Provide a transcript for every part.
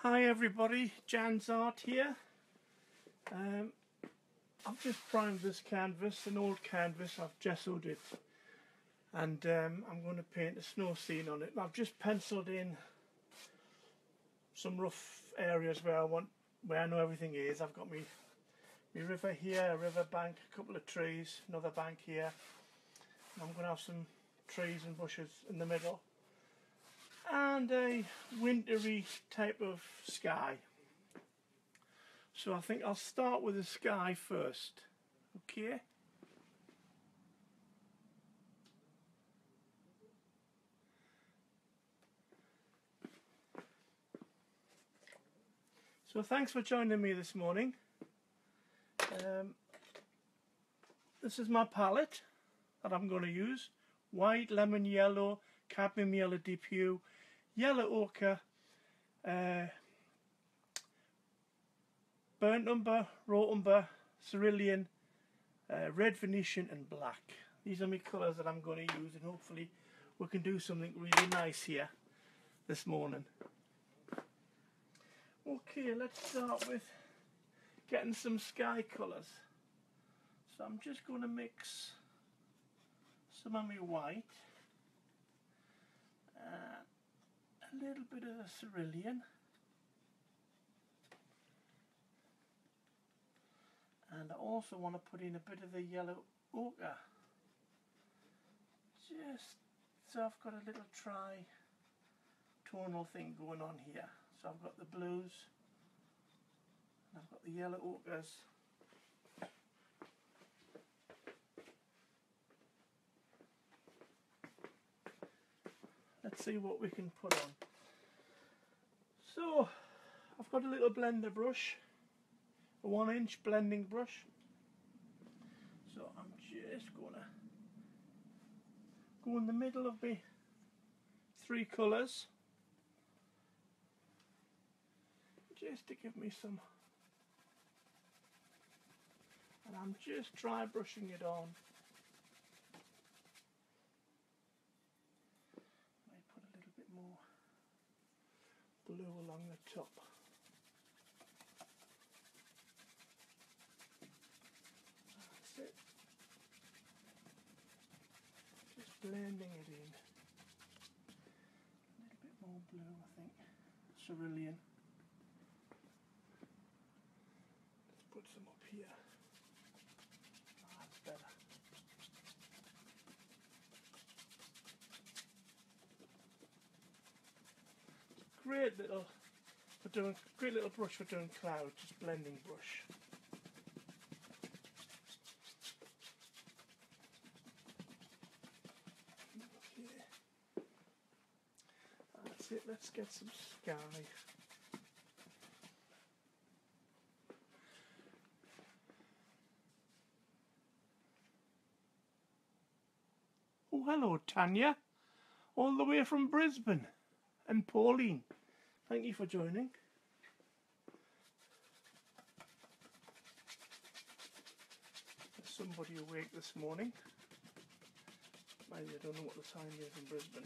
Hi everybody, Jan's Art here. I've just primed this canvas, an old canvas. I've gessoed it and I'm going to paint a snow scene on it. I've just penciled in some rough areas where I know everything is. I've got my river here, a river bank, a couple of trees, another bank here. And I'm going to have some trees and bushes in the middle and a wintry type of sky. So I think I'll start with the sky first, okay? So thanks for joining me this morning. This is my palette that I'm going to use. White, lemon yellow, cadmium yellow, deep hue, yellow ochre, burnt umber, raw umber, cerulean, red Venetian and black. These are my colours that I'm going to use, and hopefully we can do something really nice here this morning. Okay, let's start with getting some sky colours. So I'm just going to mix some of my white, a little bit of the cerulean, and I also want to put in a bit of the yellow ochre, just so I've got a little tri-tonal thing going on here. So I've got the blues and I've got the yellow ochres. Let's see what we can put on. So I've got a little blender brush, a 1-inch blending brush. So I'm just gonna go in the middle of my 3 colours, just to give me some, and I'm just dry brushing it on. Might put a little bit more blue along the top. That's it. Just blending it in. A little bit more blue, I think. Cerulean. Let's put some up here. Oh, that's better. Great little brush for doing clouds, just blending brush. Okay. That's it, let's get some sky. Oh, hello Tanya, all the way from Brisbane, and Pauline. Thank you for joining. There's somebody awake this morning. Maybe I don't know what the time is in Brisbane.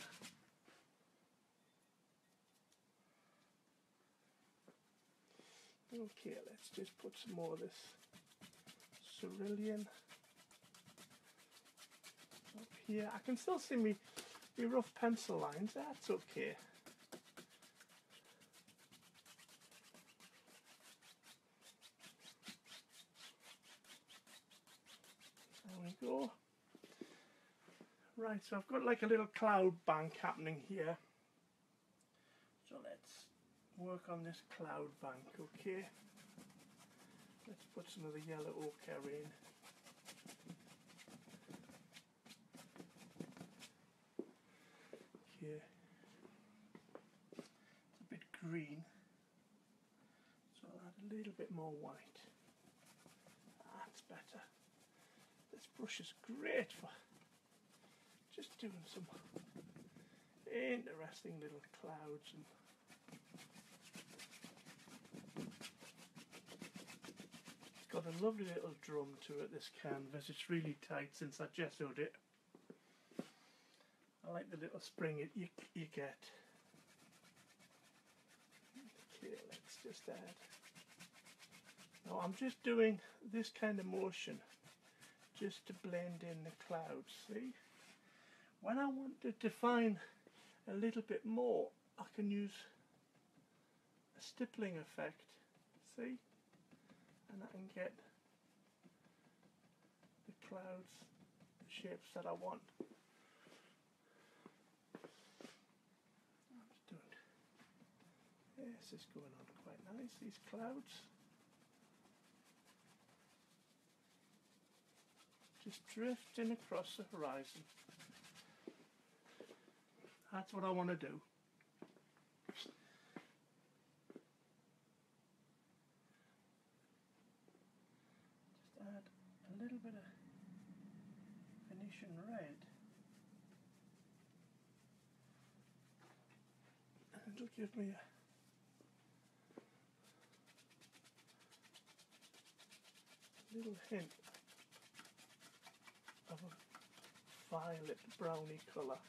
Okay, let's just put some more of this cerulean up here. I can still see me rough pencil lines, that's okay. There we go. Right, so I've got like a little cloud bank happening here. So let's work on this cloud bank, okay? Let's put some of the yellow ochre in. Okay. It's a bit green, so I'll add a little bit more white. That's better. This brush is great for just doing some interesting little clouds. And it's got a lovely little drum to it, this canvas. It's really tight since I gessoed it. I like the little spring you get. Okay. Okay, let's just add. Now I'm just doing this kind of motion just to blend in the clouds, see? When I want to define a little bit more, I can use a stippling effect, see? And I can get the clouds, the shapes that I want. I'm just doing, yes, it's going on quite nice, these clouds. Just drifting across the horizon. That's what I want to do. Just add a little bit of Venetian red. And it'll give me a little hint of a violet browny colour.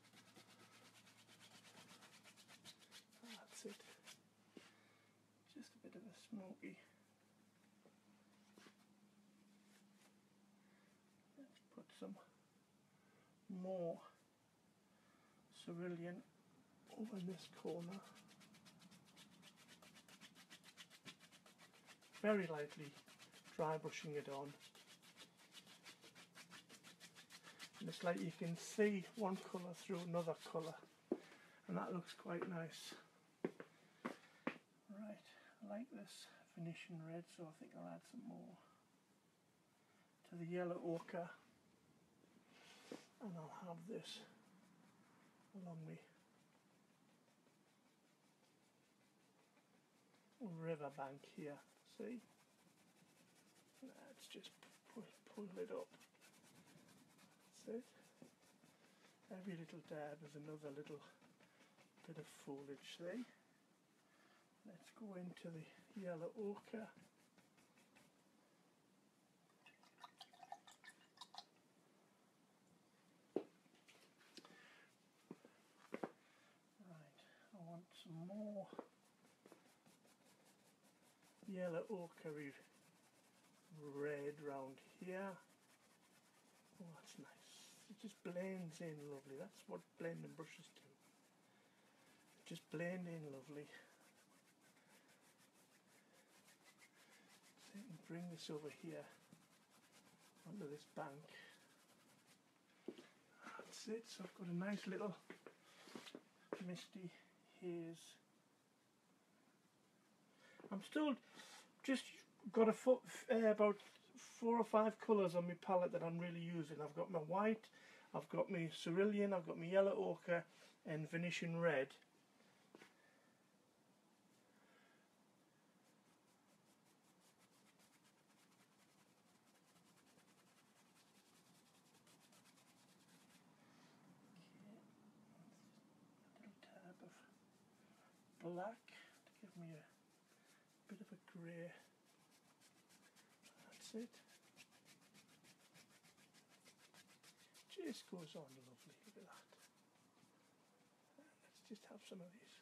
That's it. Just a bit of a smoky. Let's put some more cerulean over in this corner. Very lightly dry brushing it on. And it's like you can see one colour through another colour, and that looks quite nice. Right, I like this Venetian red, so I think I'll add some more to the yellow ochre, and I'll have this along me river bank here, see? Let's just pull it up. That's it. Every little dab is another little bit of foliage, see? Let's go into the yellow ochre. Right, I want some more yellow ochre red round here. Oh, that's nice. It just blends in lovely. That's what blending brushes do. Just blend in lovely. So you can bring this over here onto this bank. That's it. So I've got a nice little misty haze. I'm still just got about 4 or 5 colours on my palette that I'm really using. I've got my white, I've got my cerulean, I've got my yellow ochre and Venetian red. Okay, a little tab of black to give me a bit of a grey. That's it. Just goes on lovely, look at that. Let's just have some of these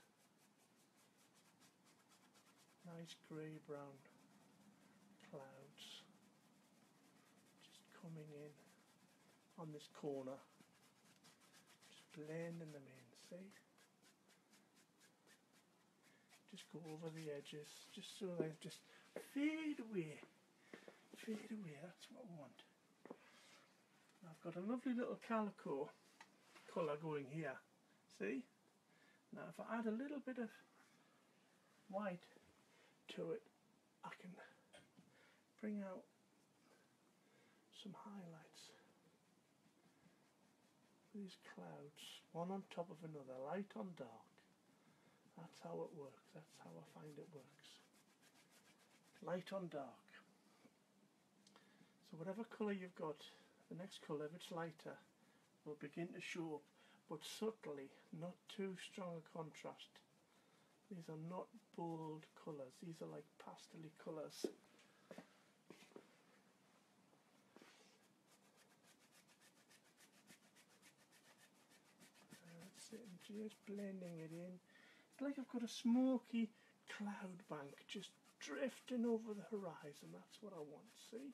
nice grey brown clouds just coming in on this corner, just blending them in, see? Just go over the edges, just so they just fade away, that's what I want. I've got a lovely little calico colour going here, see? Now if I add a little bit of white to it, I can bring out some highlights. These clouds, one on top of another, light on dark. That's how it works, that's how I find it works. Light on dark. So whatever colour you've got, the next colour, if it's lighter, will begin to show up, but subtly, not too strong a contrast. These are not bold colours, these are like pastel-y colours. That's it, and just blending it in. It's like I've got a smoky cloud bank just drifting over the horizon. That's what I want, see?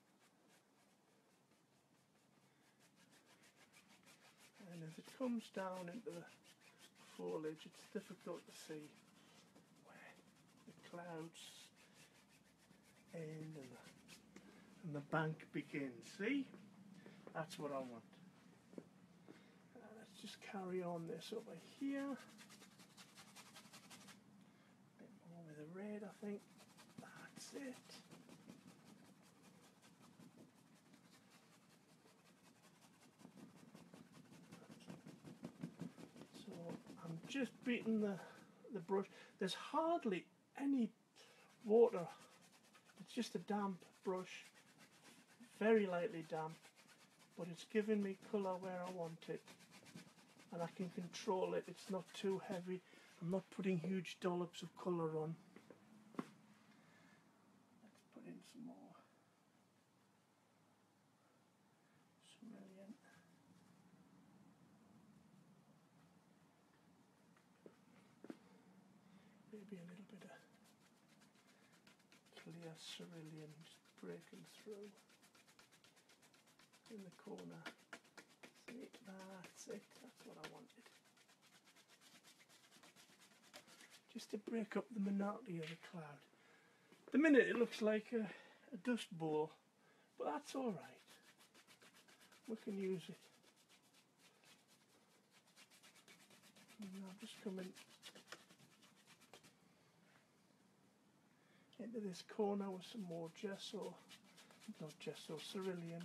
And as it comes down into the foliage, it's difficult to see where the clouds end and the bank begins. See? That's what I want. Let's just carry on this over here. A bit more with the red, I think. That's it. So I'm just beating the brush. There's hardly any water. It's just a damp brush, very lightly damp, but it's giving me colour where I want it, and I can control it. It's not too heavy. I'm not putting huge dollops of colour on. Let's put in some more cerulean. Maybe a little bit of clear cerulean just breaking through in the corner. See, that's it. That's what I wanted. Just to break up the monotony of the cloud. At the minute it looks like a dust bowl, but that's all right. We can use it. And I'm just coming into this corner with some more gesso, not gesso, cerulean.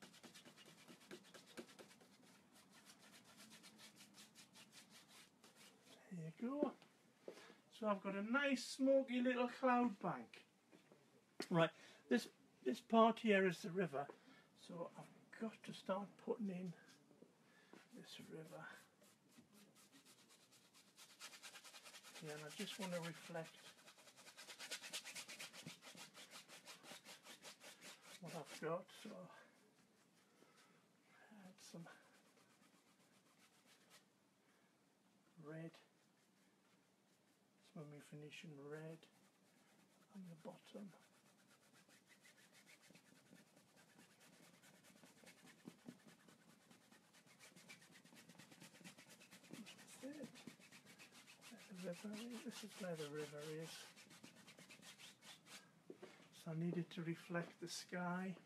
There you go. So I've got a nice smoky little cloud bank. Right, this part here is the river, so I've got to start putting in this river. Yeah, and I just want to reflect what I've got, so add some red. When we finish in red on the bottom. That's it. The river, this is where the river is. So I needed to reflect the sky.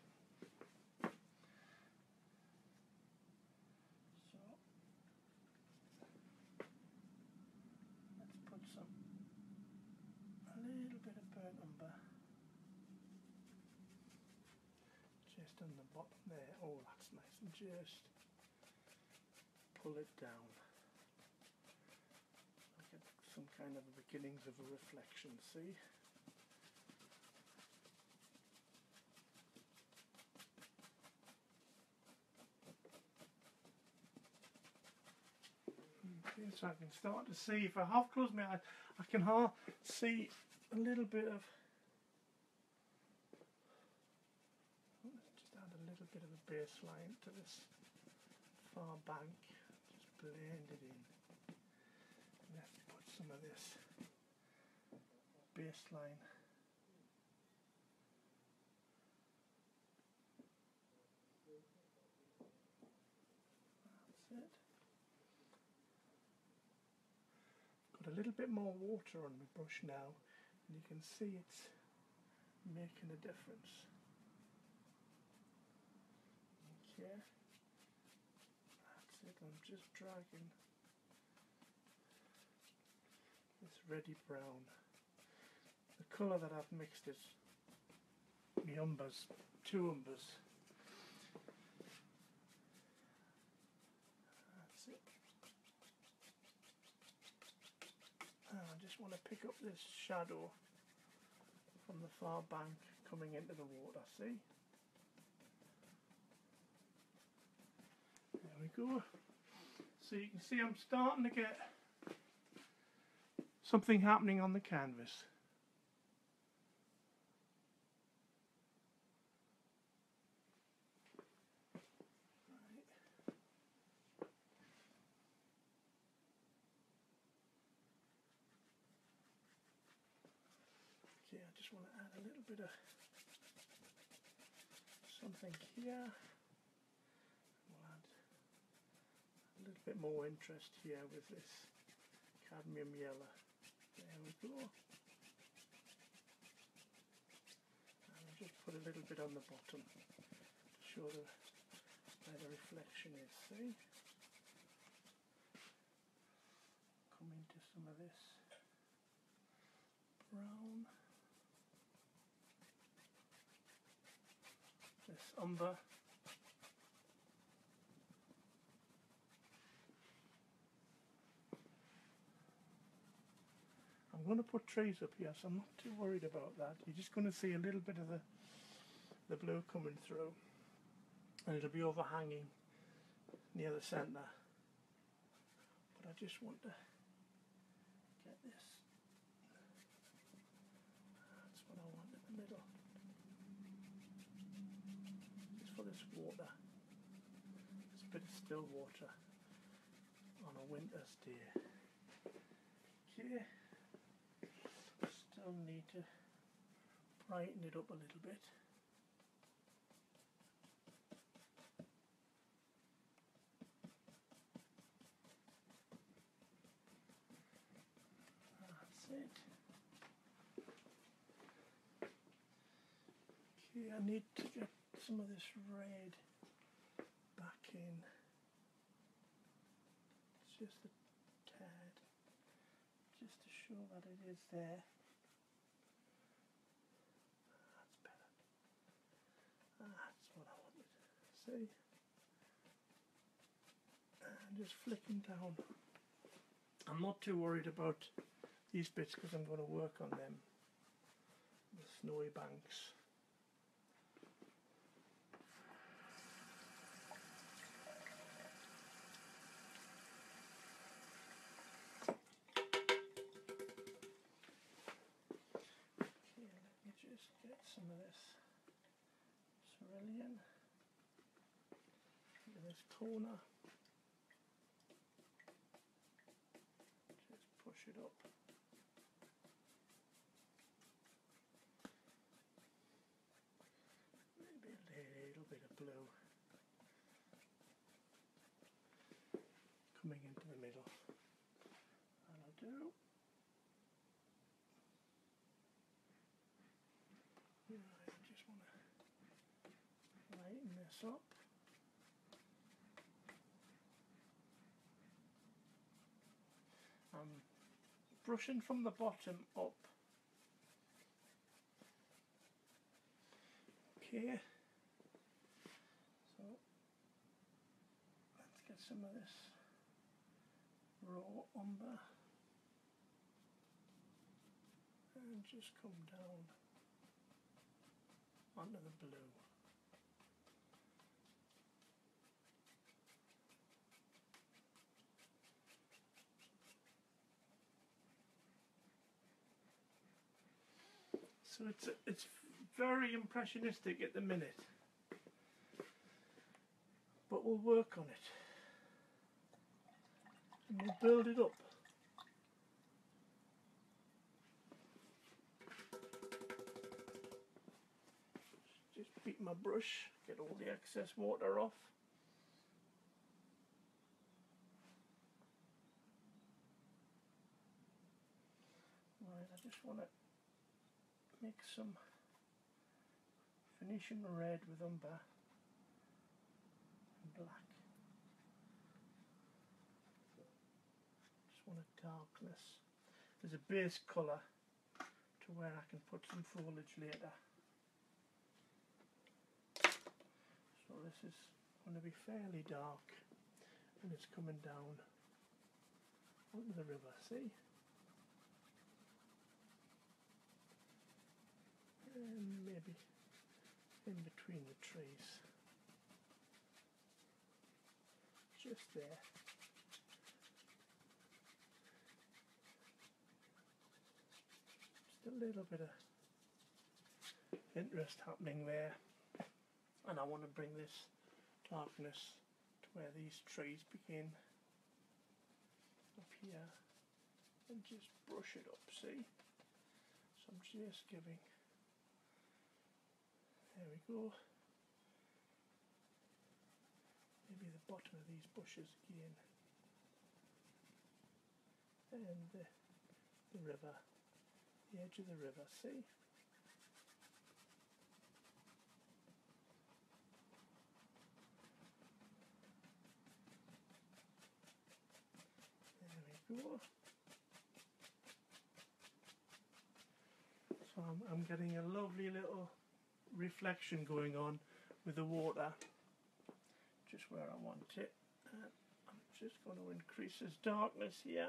On the bottom there. Oh, that's nice, and just pull it down. I get some kind of beginnings of a reflection, see? Okay, so I can start to see, if I half close my eyes, I can see a little bit of bit of a baseline to this far bank, just blend it in. And let's put some of this baseline. That's it. Got a little bit more water on my brush now, and you can see it's making a difference. Yeah, that's it. I'm just dragging this reddy brown. The colour that I've mixed is the umbers, 2 umbers. That's it. And I just want to pick up this shadow from the far bank coming into the water, see? There we go. So you can see I'm starting to get something happening on the canvas. Okay, I just want to add a little bit of something here. We'll add a little bit more interest here with this cadmium yellow. There we go. And I'll just put a little bit on the bottom to show where the reflection is, see? Come into some of this brown. This umber. I'm going to put trees up here, so I'm not too worried about that. You're just going to see a little bit of the blue coming through, and it'll be overhanging near the centre. But I just want to get this. That's what I want in the middle. Just for this water. This bit of still water on a winter's day. Okay. Still need to brighten it up a little bit. That's it. Okay, I need to get some of this red back in. It's just a tad, just to show that it is there. That's better. That's what I wanted. See? And just flicking down. I'm not too worried about these bits because I'm going to work on them. The snowy banks. Just get some of this cerulean into this corner. Just push it up. Maybe a little bit of blue coming into the middle. That'll do. I just want to lighten this up. I'm brushing from the bottom up. Okay. So let's get some of this raw umber and just come down onto the blue. So it's very impressionistic at the minute, but we'll work on it and we'll build it up. Just beat my brush, get all the excess water off. Right, I just want to mix some Phoenician red with umber and black. Just want a darkness. There's a base colour to where I can put some foliage later. So this is going to be fairly dark and it's coming down onto the river, see? And maybe in between the trees, just there. Just a little bit of interest happening there, and I want to bring this darkness to where these trees begin, up here, and just brush it up, see? So So I'm just giving, there we go, maybe the bottom of these bushes again, and the river, the edge of the river, see? There we go. So I'm getting a lovely little reflection going on with the water, just where I want it. And I'm just going to increase this darkness here.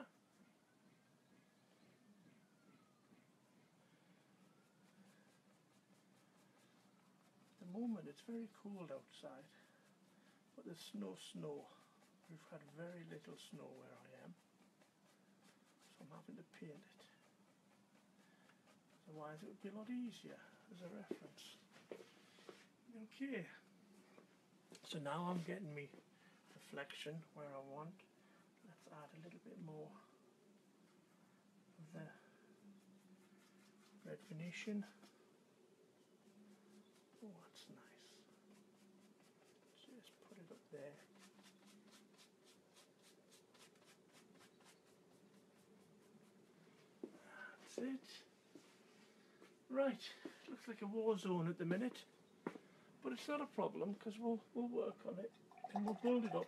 At the moment it's very cold outside, but there's no snow. We've had very little snow where I am, so I'm having to paint it. Otherwise it would be a lot easier as a reference. Okay, so now I'm getting me reflection where I want. Let's add a little bit more of the red Venetian. Oh, that's nice. Just put it up there. That's it. Right, looks like a war zone at the minute, but it's not a problem because we'll work on it and we'll build it up.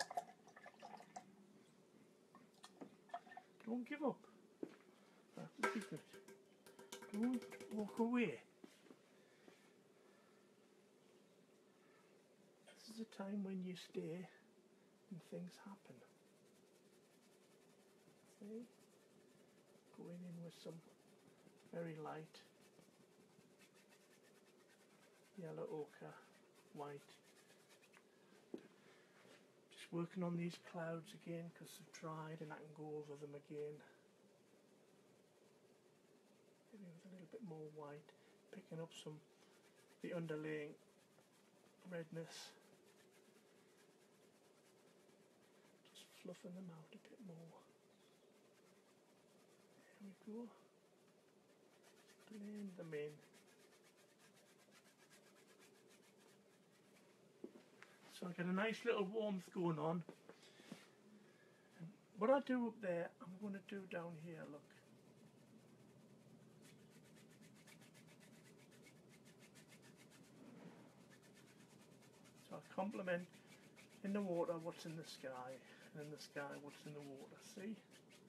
Don't give up. That's the secret. Don't walk away. This is a time when you stay and things happen. See? Going in with some very light yellow ochre, white. Just working on these clouds again because they've dried and I can go over them again. Maybe with a little bit more white, picking up some the underlaying redness. Just fluffing them out a bit more. There we go. Blend them in. So I get a nice little warmth going on. And what I do up there, I'm going to do down here, look. So I complement in the water what's in the sky, and in the sky what's in the water, see?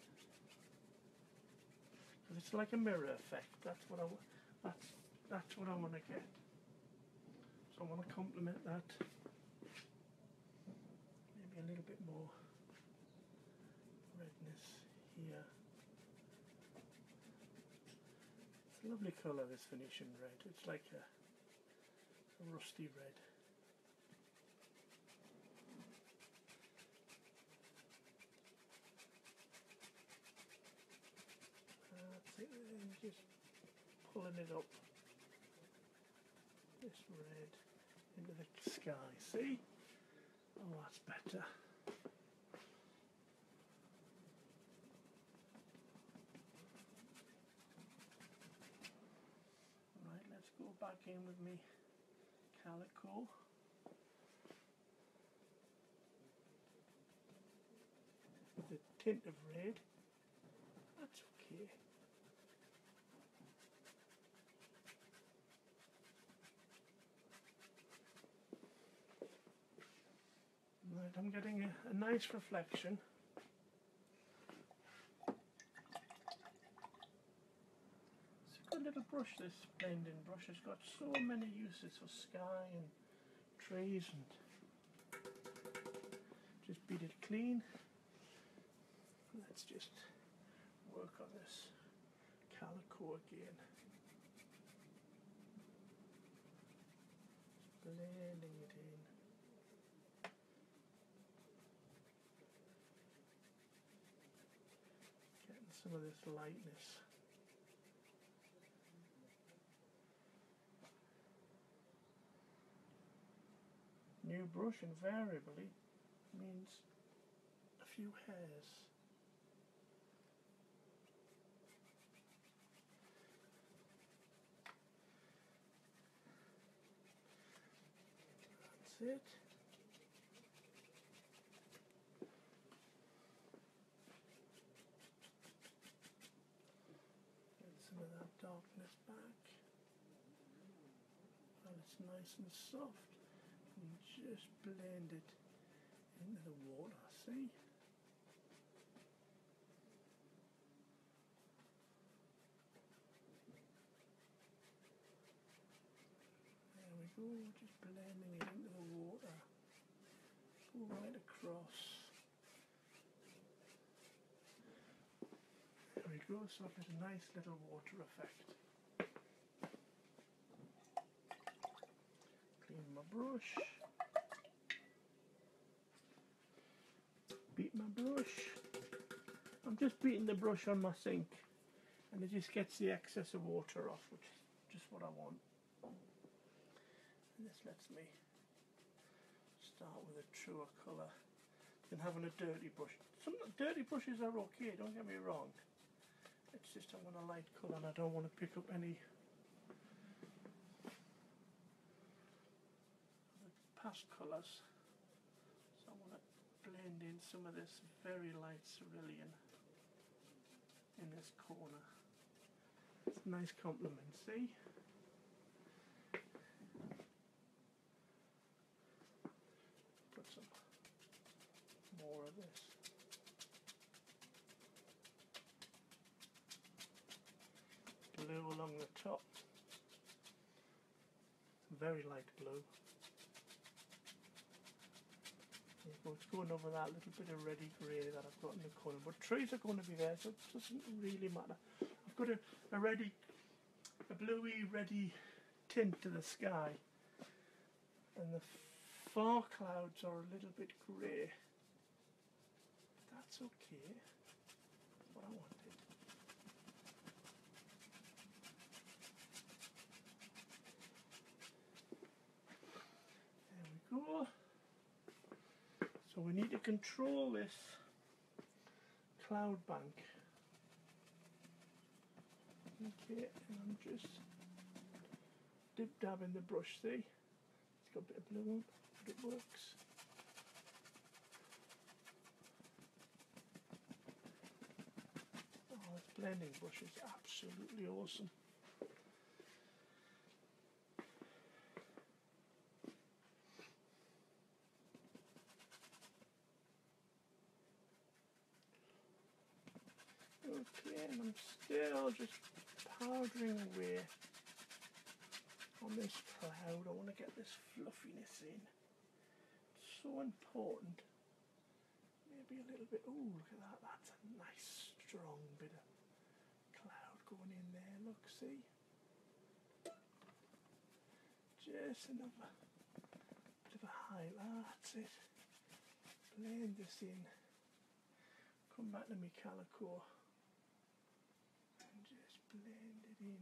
Because it's like a mirror effect, that's what I want to get. So I want to complement that. Maybe a little bit more redness here. It's a lovely colour, this Venetian red. It's like a rusty red. That's it, and just pulling it up. This red into the sky, see? Oh, that's better. Right, let's go back in with me calico. With a tint of red. That's okay. Right, I'm getting a nice reflection. It's a good little brush, this blending brush. It's got so many uses for sky and trees, and just beat it clean. Let's just work on this calico again. Just blending it in. Getting some of this lightness. New brush invariably means a few hairs. it. Get some of that darkness back. While it's nice and soft, and just blend it into the water, see? There we go, just blending it into the water. Go right across. There we go, so I've got a nice little water effect. Clean my brush. Beat my brush. I'm just beating the brush on my sink, and it just gets the excess of water off, which is just what I want. And this lets me start with a truer colour than having a dirty brush. Some dirty brushes are okay, don't get me wrong. It's just I want a light colour and I don't want to pick up any of the past colours. So I want to blend in some of this very light cerulean in this corner. It's a nice compliment, see? Put some more of this. Blue along the top. Very light blue. It's going over that little bit of reddy grey that I've got in the corner, but trees are going to be there, so it doesn't really matter. I've got a bluey reddy tint to the sky, and the far clouds are a little bit grey. That's okay. That's what I wanted. There we go. So we need to control this cloud bank. Okay, and I'm just dib-dabbing the brush, see? It's got a bit of blue on, but it works. Oh, this blending brush is absolutely awesome. Okay, and I'm still just powdering away on this cloud. I want to get this fluffiness in. It's so important. Maybe a little bit. Oh, look at that. That's a nice strong bit of cloud going in there. Look, see? Just another bit of a highlight. That's it. Blend this in. Come back to my calico. Just blend it in.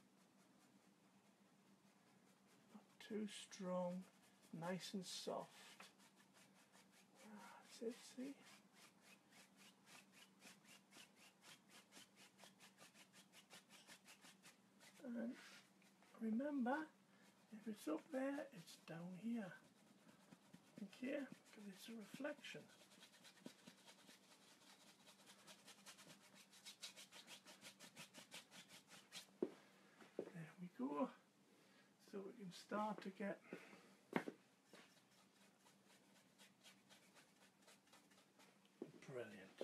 Not too strong, nice and soft. That's it, see? And remember, if it's up there, it's down here. Okay, because it's a reflection. Go, so we can start to get brilliant.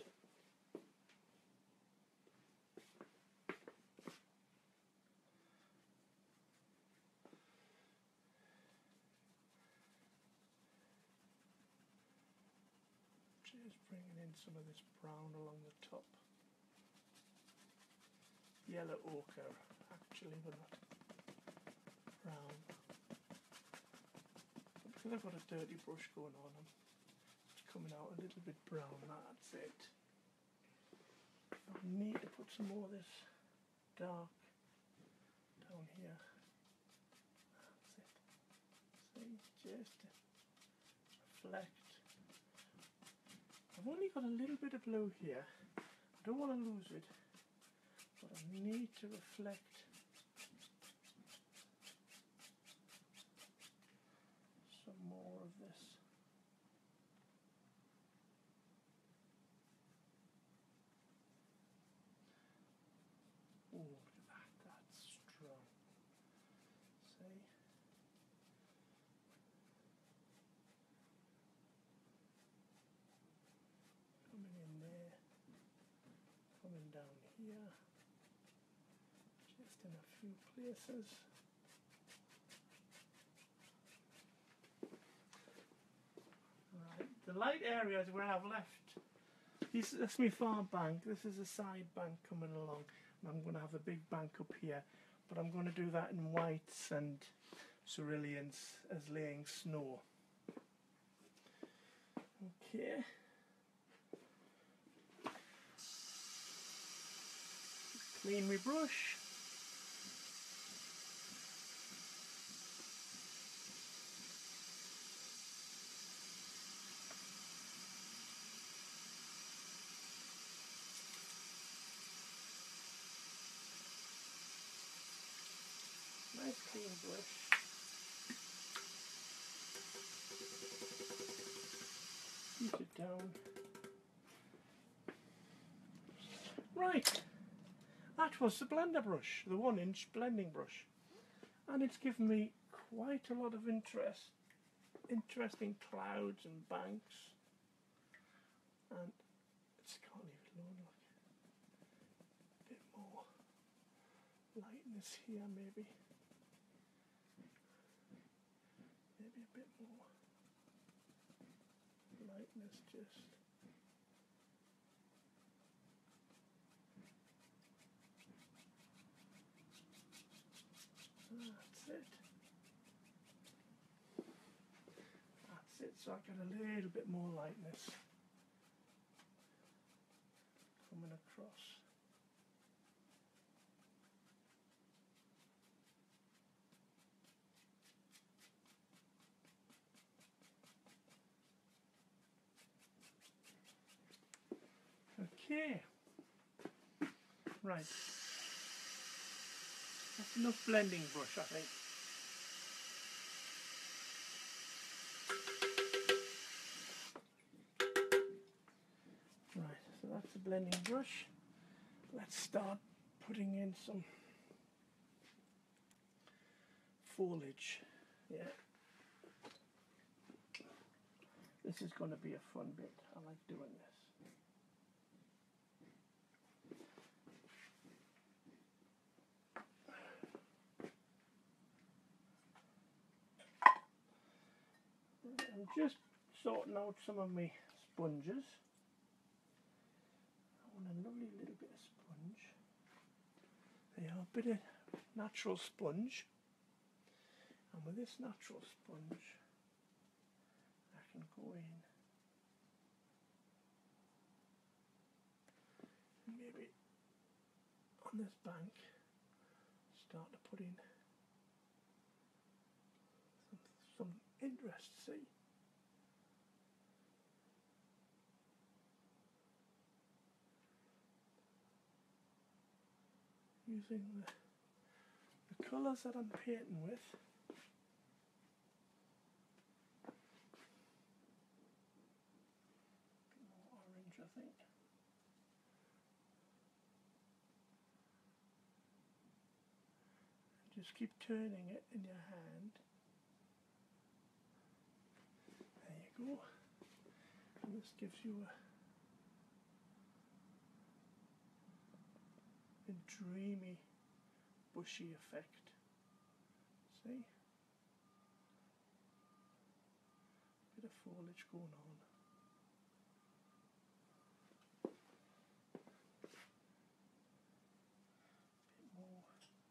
Just bringing in some of this brown along the top. Yellow ochre, actually, but not brown. Because I've got a dirty brush going on, it's coming out a little bit brown. That's it. I need to put some more of this dark down here. That's it. See, just to reflect. I've only got a little bit of blue here. I don't want to lose it, but I need to reflect some more of coming down here, just in a few places. Right, the light areas where I've left, that's my far bank, this is a side bank coming along, and I'm going to have a big bank up here, but I'm going to do that in whites and ceruleans as laying snow. Okay. Clean my brush. Nice clean brush. Heat it down. Right, that was the blender brush, the 1-inch blending brush, and it's given me quite a lot of interesting clouds and banks, and it's can't leave it alone. Look, a bit more lightness here, maybe a bit more lightness just. That's it. That's it, so I get a little bit more lightness coming across. Okay, right, that's enough blending brush, I think. Right, so that's the blending brush. Let's start putting in some foliage. Yeah, this is going to be a fun bit. I like doing this. I'm just sorting out some of my sponges. I want a lovely little bit of sponge. They are a bit of natural sponge, and with this natural sponge I can go in and maybe on this bank start to put in some interest, see? Using the colours that I'm painting with. More orange, I think. And just keep turning it in your hand. There you go. And this gives you a dreamy, bushy effect. See? Bit of foliage going on. Bit more.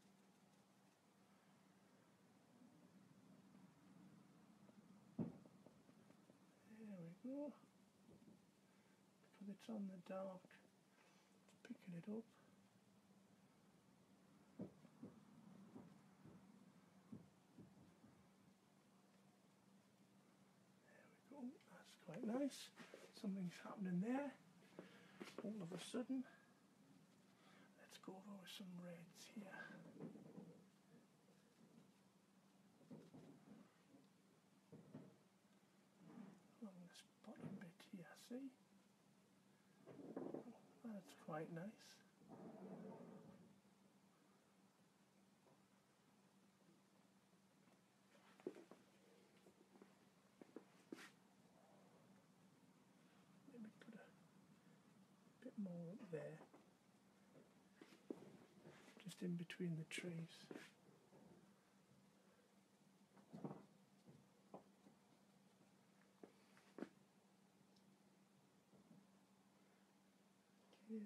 There we go. Because it's on the dark, it's picking it up. That's quite nice. Something's happening there. All of a sudden. Let's go over with some reds here. Along this bottom bit here, see? That's quite nice. Maybe put a bit more up there. just in between the trees. Okay.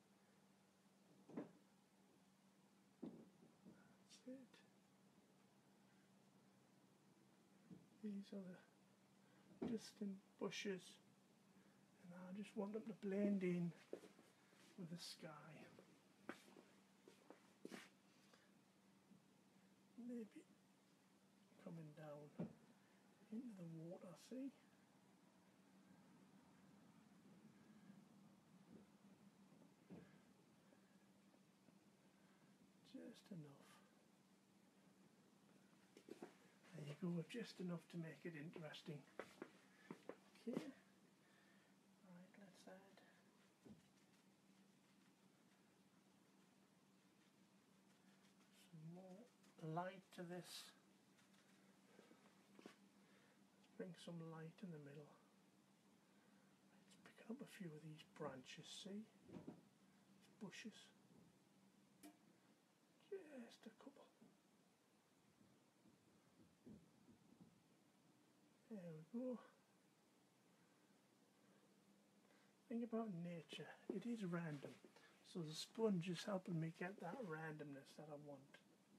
That's it. These are the distant bushes, and I just want them to blend in with the sky. Maybe coming down into the water, see? Just enough. There you go, just enough to make it interesting. Okay. Right, let's add some more light to this. Let's bring some light in the middle. Let's pick up a few of these branches, see? These bushes. Just a couple. There we go. Think about nature. It is random. So the sponge is helping me get that randomness that I want.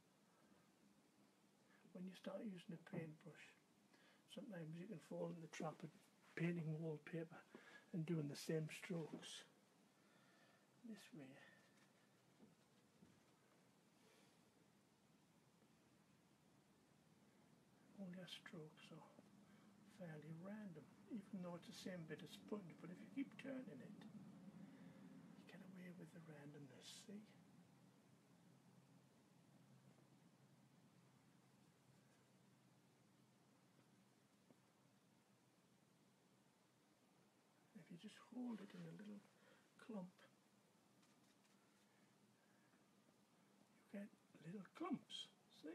When you start using a paintbrush, sometimes you can fall in the trap of painting wallpaper and doing the same strokes. This way. All your strokes are fairly random, even though it's the same bit of sponge, but if you keep turning it, you get away with the randomness, see? If you just hold it in a little clump, you get little clumps, see?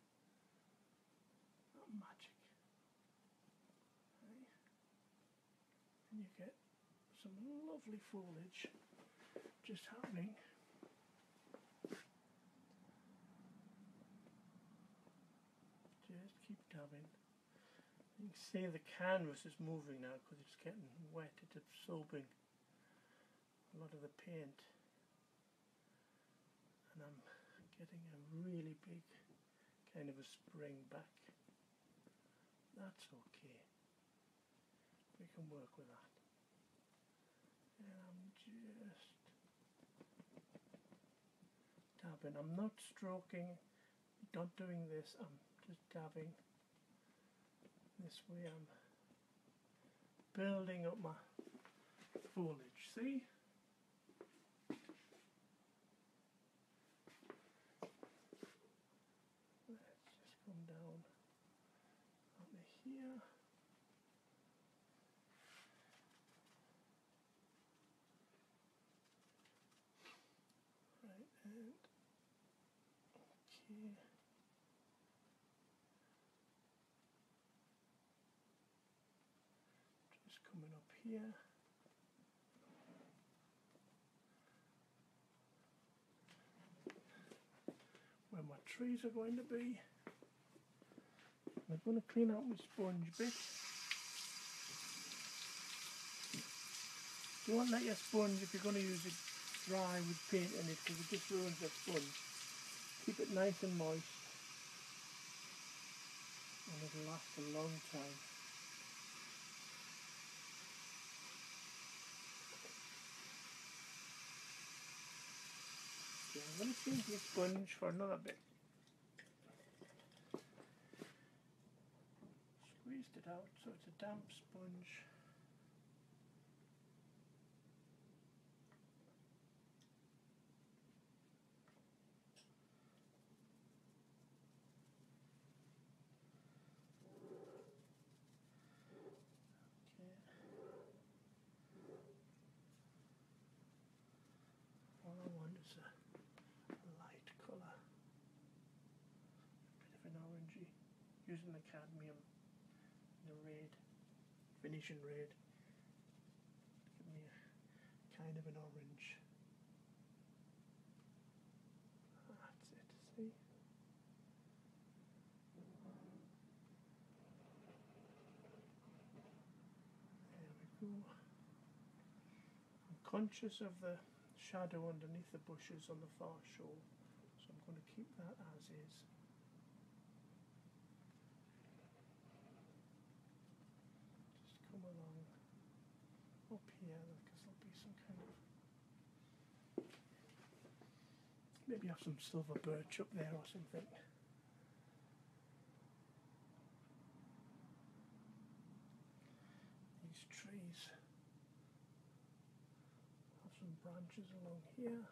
Not magic. Right? And you get some lovely foliage just happening. Just keep dabbing. You can see the canvas is moving now because it's getting wet, it's absorbing a lot of the paint, and I'm getting a really big kind of a spring back. That's okay, we can work with that. And I'm just dabbing, I'm not stroking, not doing this, I'm just dabbing. This way I'm building up my foliage, see? Let's just come down onto here. Right, and okay. Just coming up here. Where my trees are going to be. I'm going to clean out my sponge bit. You won't let your sponge, if you're going to use it, dry with paint in it because it just ruins the sponge. Keep it nice and moist and it'll last a long time. Okay, I'm going to change the sponge for another bit. Squeezed it out so it's a damp sponge. All I want is a light colour, a bit of an orangey, using the cadmium, the red, Venetian red, give me a kind of an orange. See? There we go. I'm conscious of the shadow underneath the bushes on the far shore, so I'm going to keep that as is. Just come along up here, because there'll be some kind of, maybe have some silver birch up there or something. These trees have some branches along here.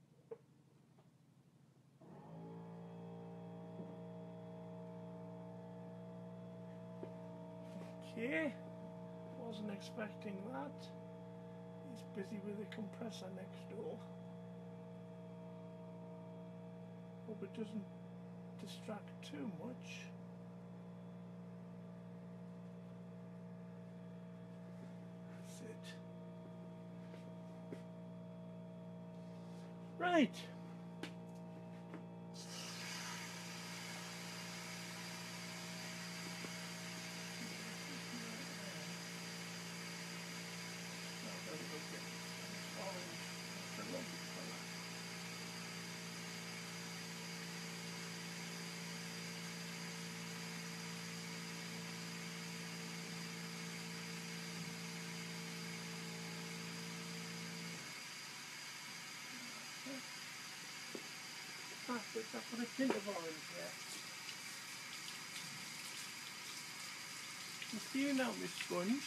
Okay, wasn't expecting that. He's busy with the compressor next door. Hope it doesn't distract too much. That's it. Right. I'll put a tint of orange there. I'm feeling out my sponge.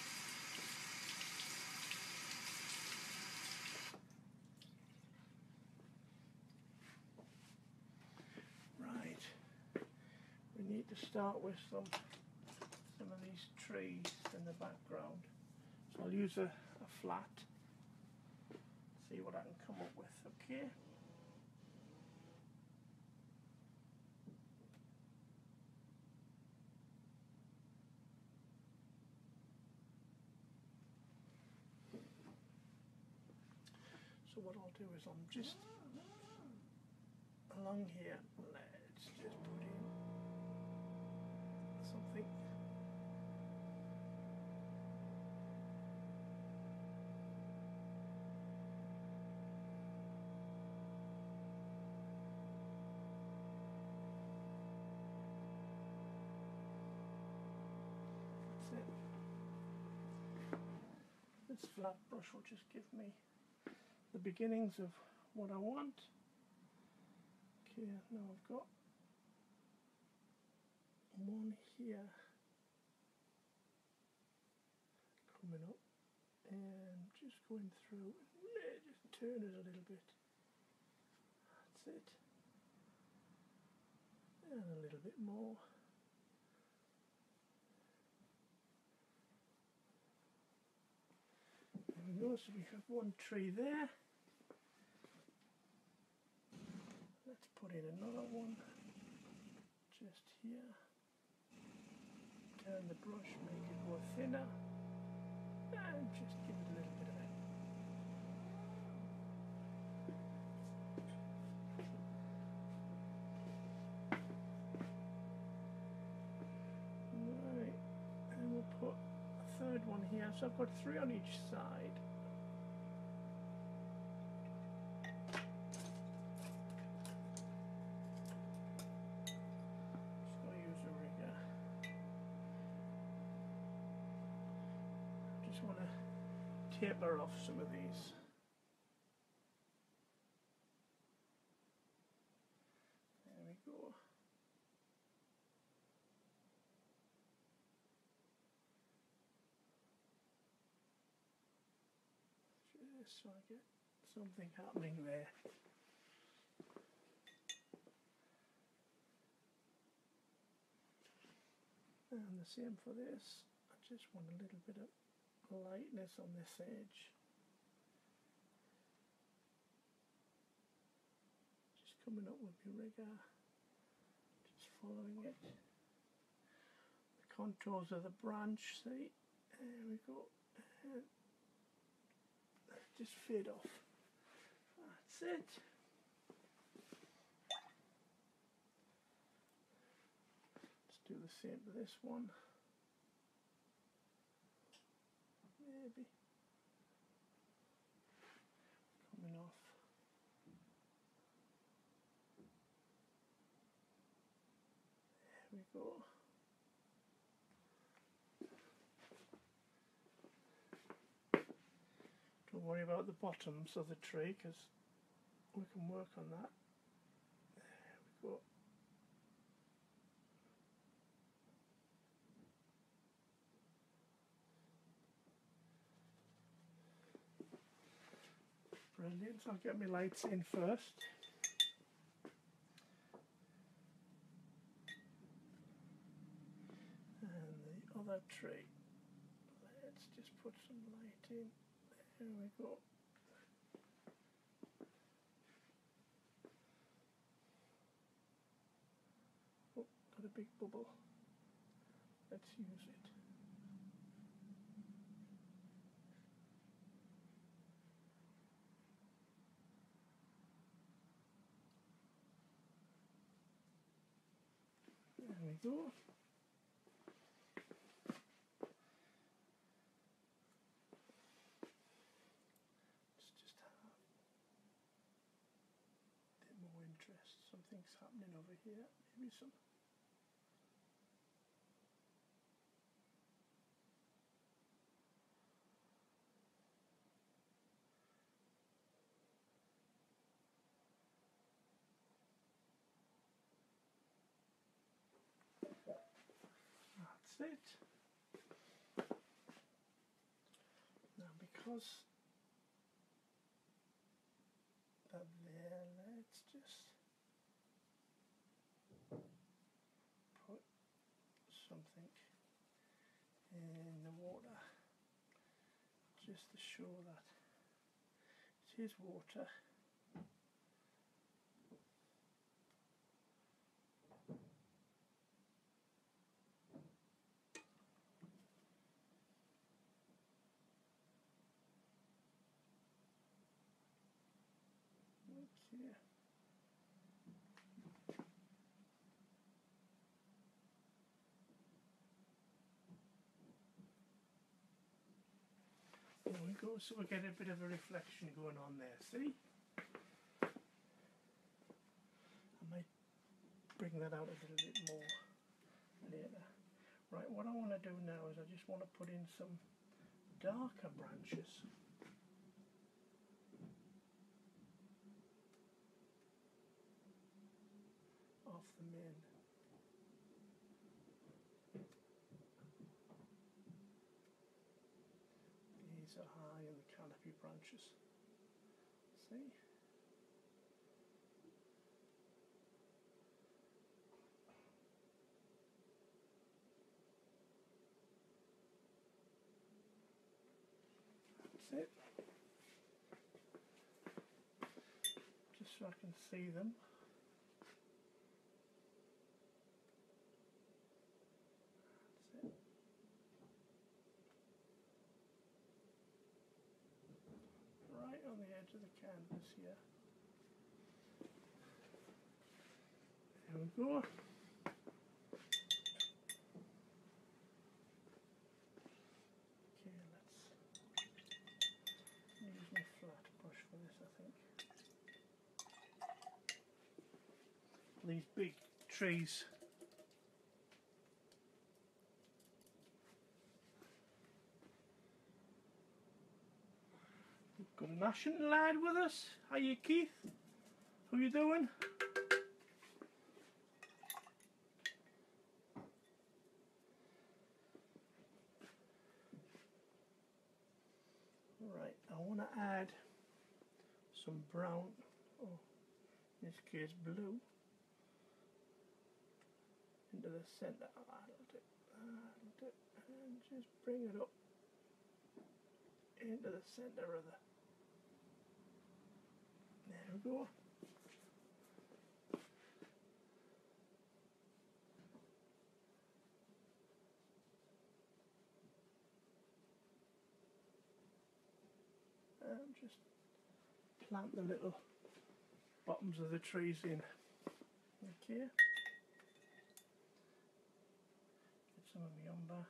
Right. We need to start with some of these trees in the background. So I'll use a flat. See what I can come up with, okay? So what I'll do is I'm just along here, let's just put in something. That's it. This flat brush will just give me the beginnings of what I want. Okay, now I've got one here coming up and just going through, just turn it a little bit. That's it. And a little bit more. There we go, so we have one tree there. Let's put in another one just here. Turn the brush, make it more thinner, and just give it a little bit of it. Right, and we'll put a third one here. So I've got 3 on each side. Want to taper off some of these. There we go. Just so I get something happening there. And the same for this. I just want a little bit of lightness on this edge. Just coming up with my rigger, just following it. The contours of the branch, see? There we go. And just fade off. That's it. the same to this one. Maybe coming off. There we go. Don't worry about the bottoms of the tree because we can work on that. There we go. Brilliant, so I'll get my lights in first. And the other tree, let's just put some light in. There we go. Oh, got a big bubble. Let's use it. There we go. Let's just have a bit more interest. Something's happening over here. Maybe some. That's it. Now because that there, let's just put something in the water just to show that it is water. Okay. There we go, so we get a bit of a reflection going on there, see? I might bring that out a little bit more later. Right, what I want to do now is I just want to put in some darker branches. Off the main. These are high in the canopy branches. See? That's it. Just so I can see them. That's it. Right on the edge of the canvas here. There we go. Okay, let's use my flat brush for this, I think. These big trees. Got an Ashington lad with us. How you, Keith? How you doing? Right, I want to add some brown, or in this case blue, into the centre. That'll do, and just bring it up into the centre of the. There we go. And just plant the little bottoms of the trees in. Okay. some of the umber.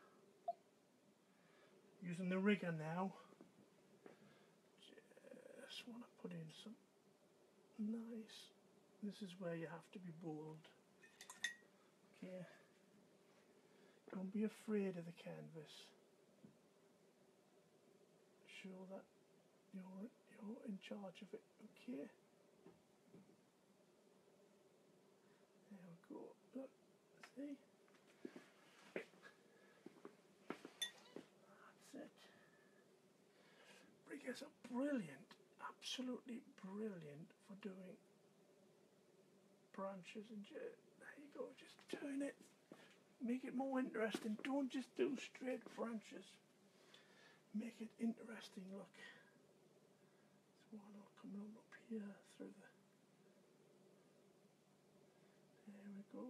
Using the rigger now. Just want to put in some nice. This is where you have to be bold. Okay. Don't be afraid of the canvas. Show that you're in charge of it. Okay. There we go. Look, see? That's it. Riggers are brilliant, absolutely brilliant for doing branches and there you go, just turn it, make it more interesting. Don't just do straight branches. Make it interesting. Look, there's one all coming on up here through the. There we go.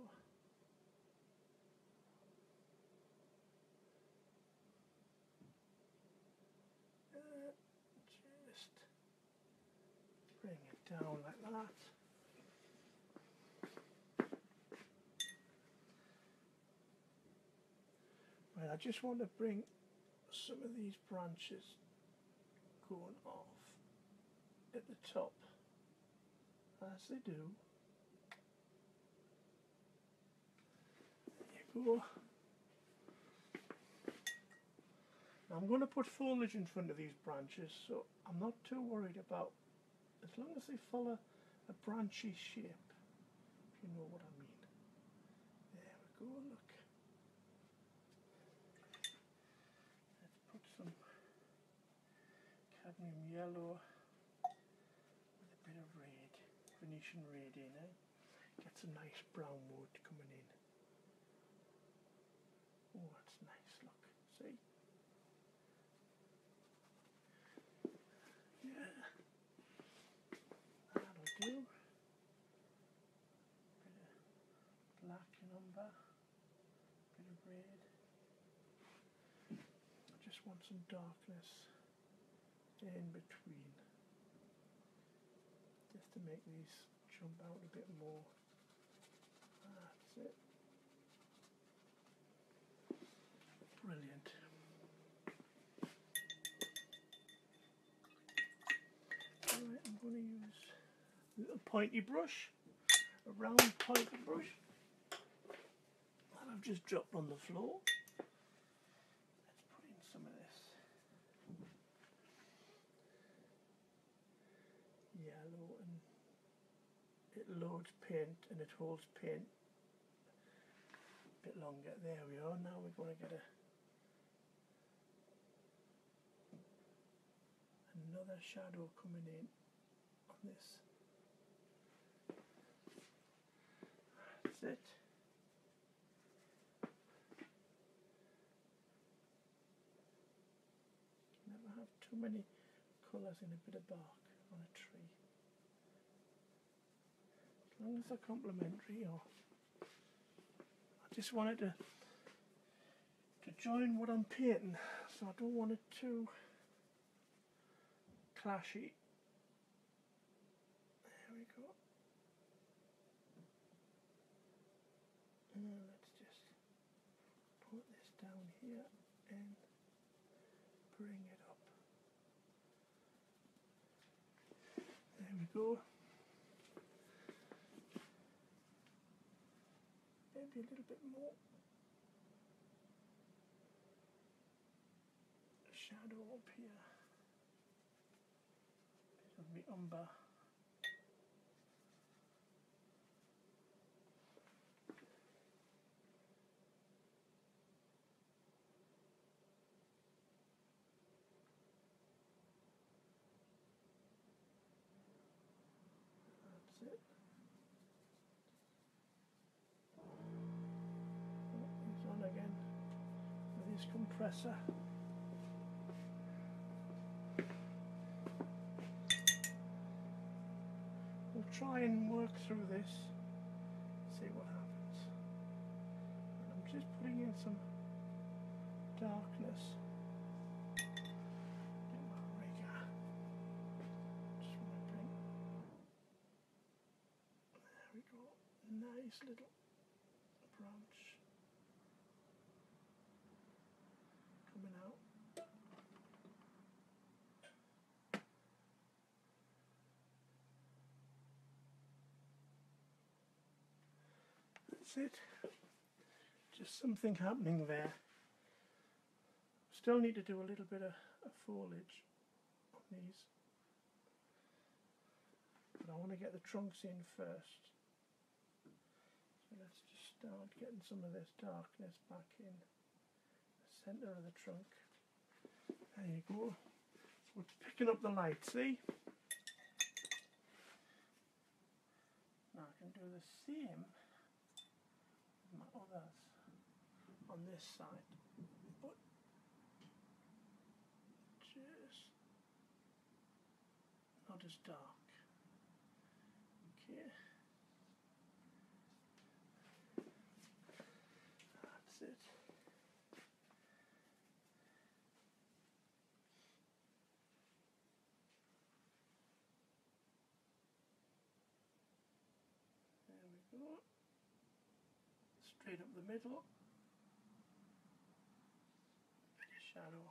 Just bring it down like that. Right, I just want to bring some of these branches going off at the top as they do. There you go. Now I'm going to put foliage in front of these branches, so I'm not too worried about, as long as they follow a branchy shape, if you know what I mean. There we go, look. Let's put some cadmium yellow with a bit of red, Venetian red in, Get some nice brown wood coming in. Oh, that's nice, look, see? Yeah, that'll do. Bit of black and umber, bit of red. I just want some darkness in between, just to make these jump out a bit more. That's it. Brilliant. Alright, I'm going to use a little pointy brush, a round pointy brush that I've just dropped on the floor. Let's put in some of this yellow, and it loads paint and it holds paint a bit longer. There we are. Now we're going to get another shadow coming in on this. That's it. Never have too many colours in a bit of bark on a tree. As long as they're complementary, or I just wanted to join what I'm painting, so I don't want it too clashy. There we go. Let's just put this down here and bring it up. There we go. Maybe a little bit more shadow up here. Bit of the umber. That's it. He's on again with his compressor. We'll try and work through this, see what happens. And I'm just putting in some darkness. Get my rigger. Just want to bring. There we go. Nice little branch. That's it. Just something happening there. Still need to do a little bit of foliage on these. But I want to get the trunks in first. So let's just start getting some of this darkness back in the centre of the trunk. There you go. So it's picking up the light, see? Now I can do the same with my others on this side, but just not as dark. Okay. That's it. There we go. Straight up the middle. Bit of shadow.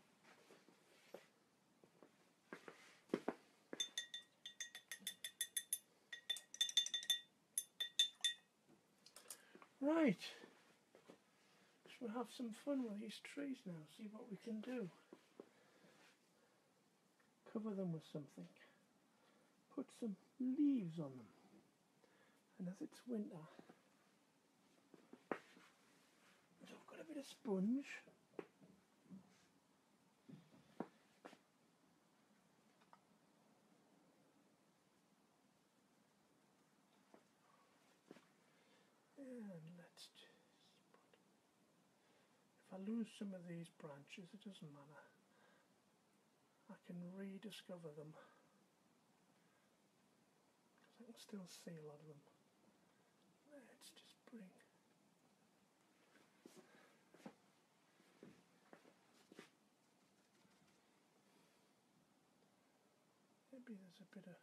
Right. We'll have some fun with these trees now, see what we can do. Cover them with something. Put some leaves on them. And as it's winter, so I've got a bit of sponge. And let's just put, if I lose some of these branches, it doesn't matter. I can rediscover them. Because I can still see a lot of them. Let's just bring maybe there's a bit of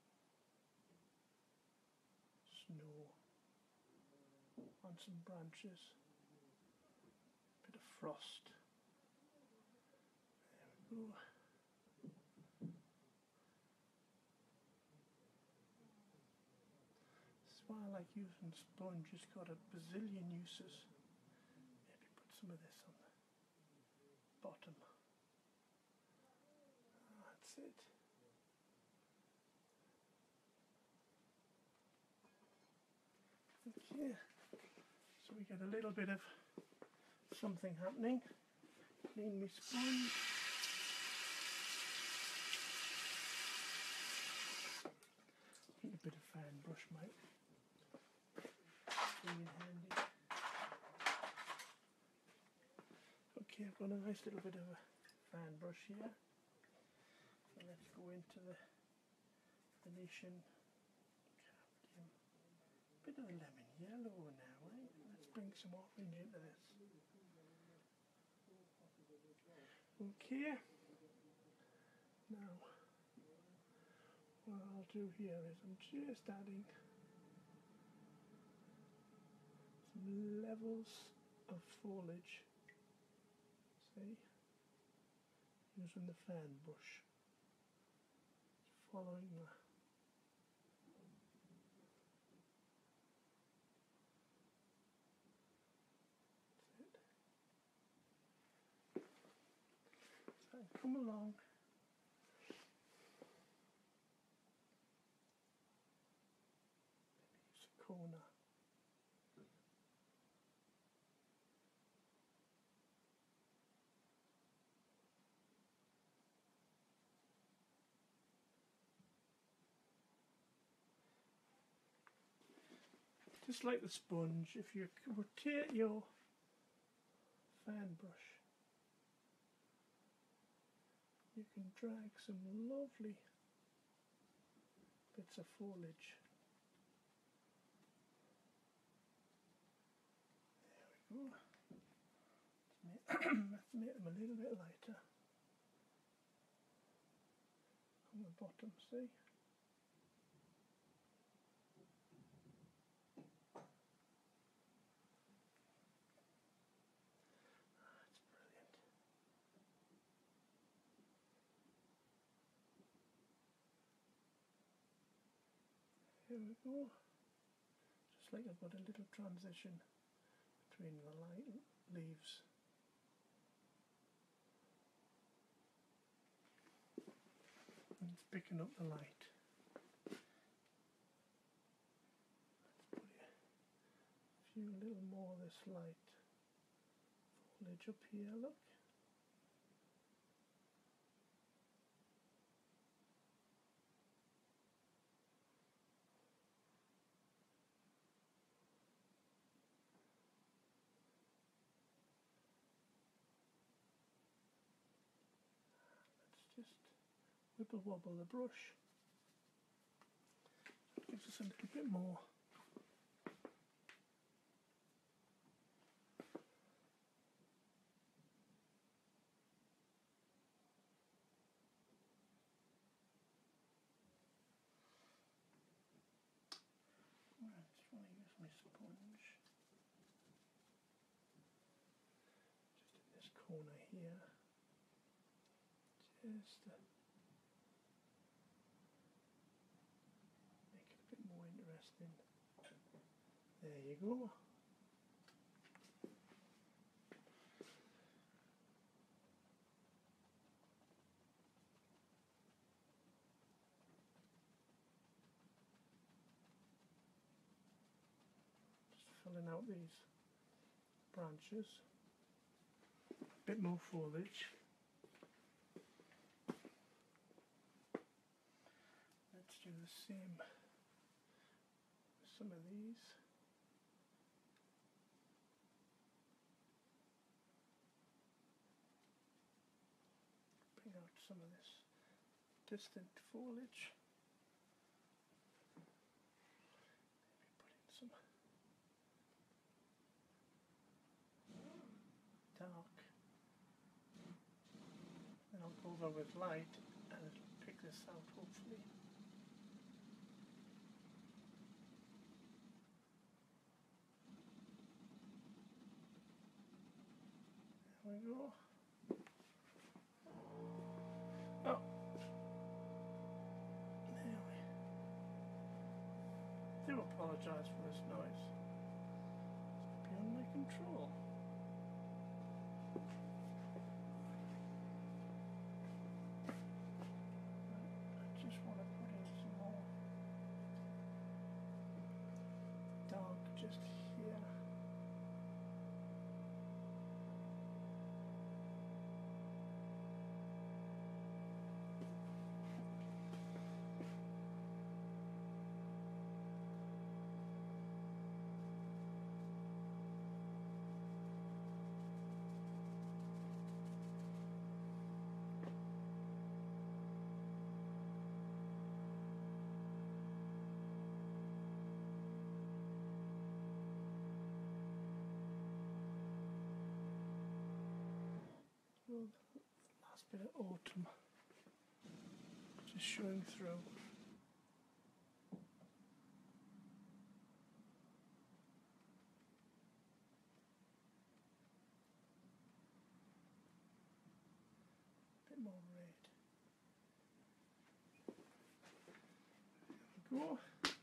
snow on some branches, a bit of frost. There we go. That's why I like using sponge, it's got a bazillion uses. Maybe put some of this on the bottom. That's it. Okay, so we get a little bit of something happening. Clean my sponge. I think a bit of fan brush might come in handy. Okay, I've got a nice little bit of a fan brush here. So let's go into the Venetian cadmium. Bit of a lemon yellow now, right? Let's bring some orange into this. Okay. Now, what I'll do here is I'm just adding some levels of foliage. See? Using the fan brush. Following the come along. Use a corner. Just like the sponge, if you rotate your fan brush, you can drag some lovely bits of foliage. There we go. Let's make them a little bit lighter on the bottom, see? That's brilliant. Here we go. Looks like I've got a little transition between the light leaves. And it's picking up the light. Let's put a few little more of this light foliage up here, look. Just wibble wobble the brush. Gives us a little bit more. I just want to use my sponge. Just in this corner here. Just to make it a bit more interesting. There you go. Just filling out these branches. A bit more foliage. Let's do the same with some of these. Bring out some of this distant foliage. Maybe put in some dark. Then I'll go over with light and it'll pick this out hopefully. There we go. Oh, there we. Do apologise for this noise. It's beyond my control. I just want to put in some more dark just here. Well, the last bit of autumn just showing through. Bit more red. There we go.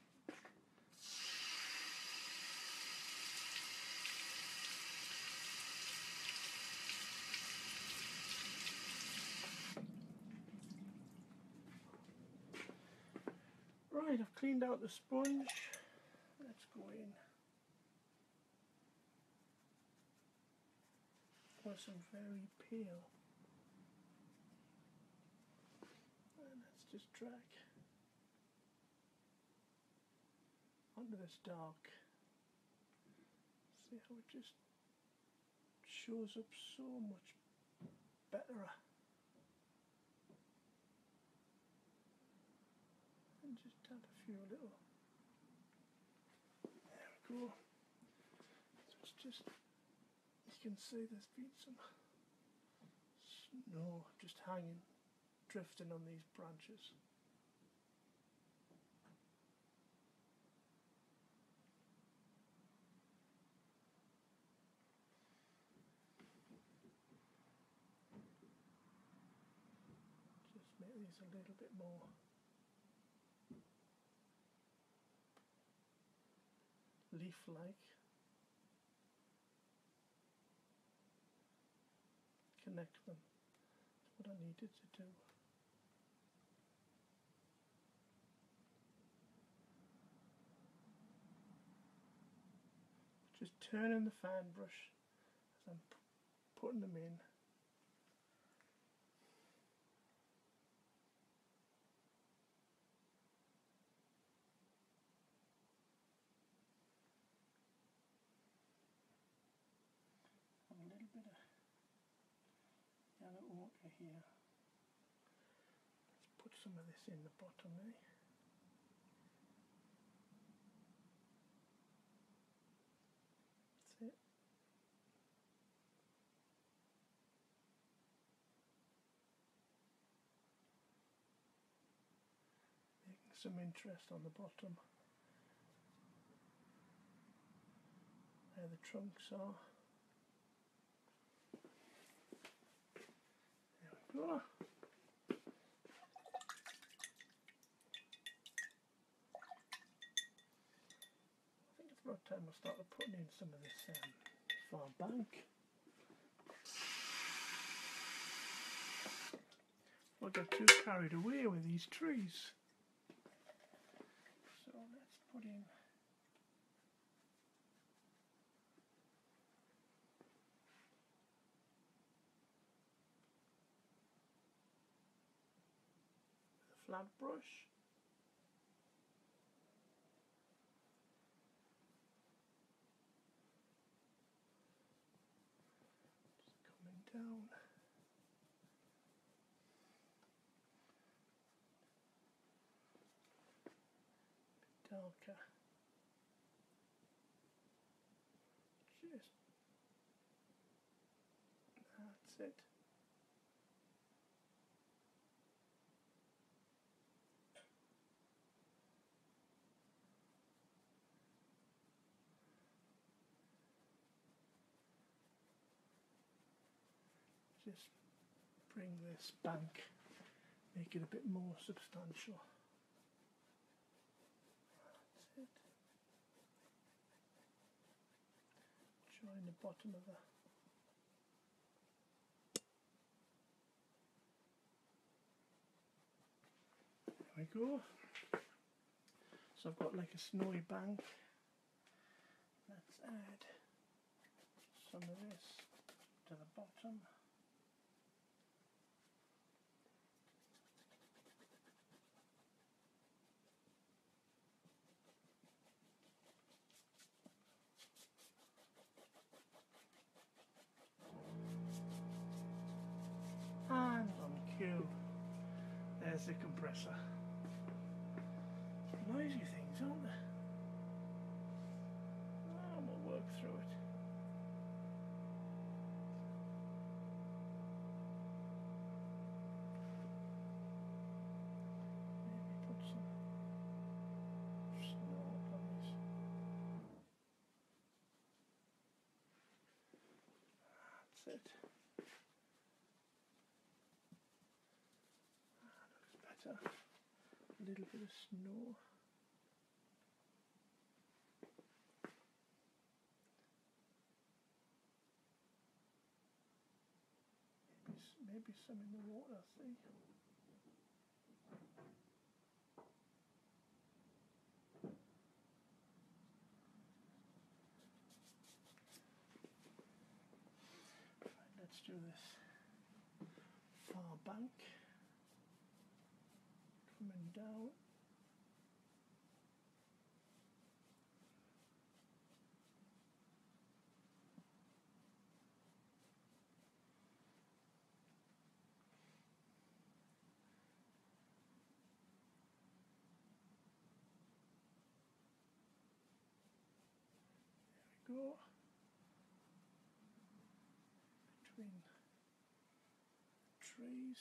Right, I've cleaned out the sponge. Let's go in for some very pale. And let's just drag onto this dark. See how it just shows up so much better. And just add a few little. There we go. So it's just, you can see there's been some snow just hanging, drifting on these branches. Just make these a little bit more leaf-like. Connect them. That's what I needed to do. Just turning the fan brush as I'm putting them in. A little bit of yellow ochre here. Let's put some of this in the bottom, eh? That's it. Making some interest on the bottom. There the trunks are. There we go. I think it's about time I started putting in some of this far bank. I'll get too carried away with these trees. So let's put in a flat brush. Just coming down. Darker. Just that's it. Just bring this bank, make it a bit more substantial. That's it. Join the bottom of the there we go. So I've got like a snowy bank. Let's add some of this to the bottom. And on cue, there's the compressor. Noisy things, aren't they? Oh, we'll work through it. Maybe put some snow on this. That's it. Looks better. A little bit of snow. Maybe some in the water, see? Right, let's do this far bank. Coming down. Go between trees.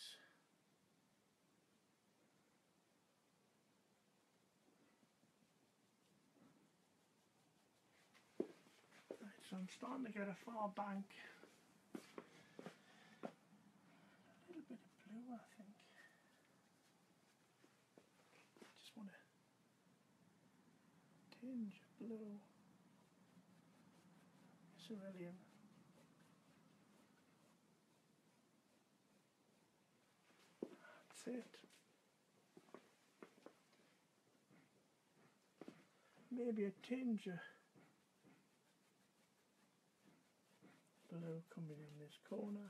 Right, so I'm starting to get a far bank. A little bit of blue, I think. Just want to tinge of blue. cerulean. That's it. Maybe a tinge of blue coming in this corner.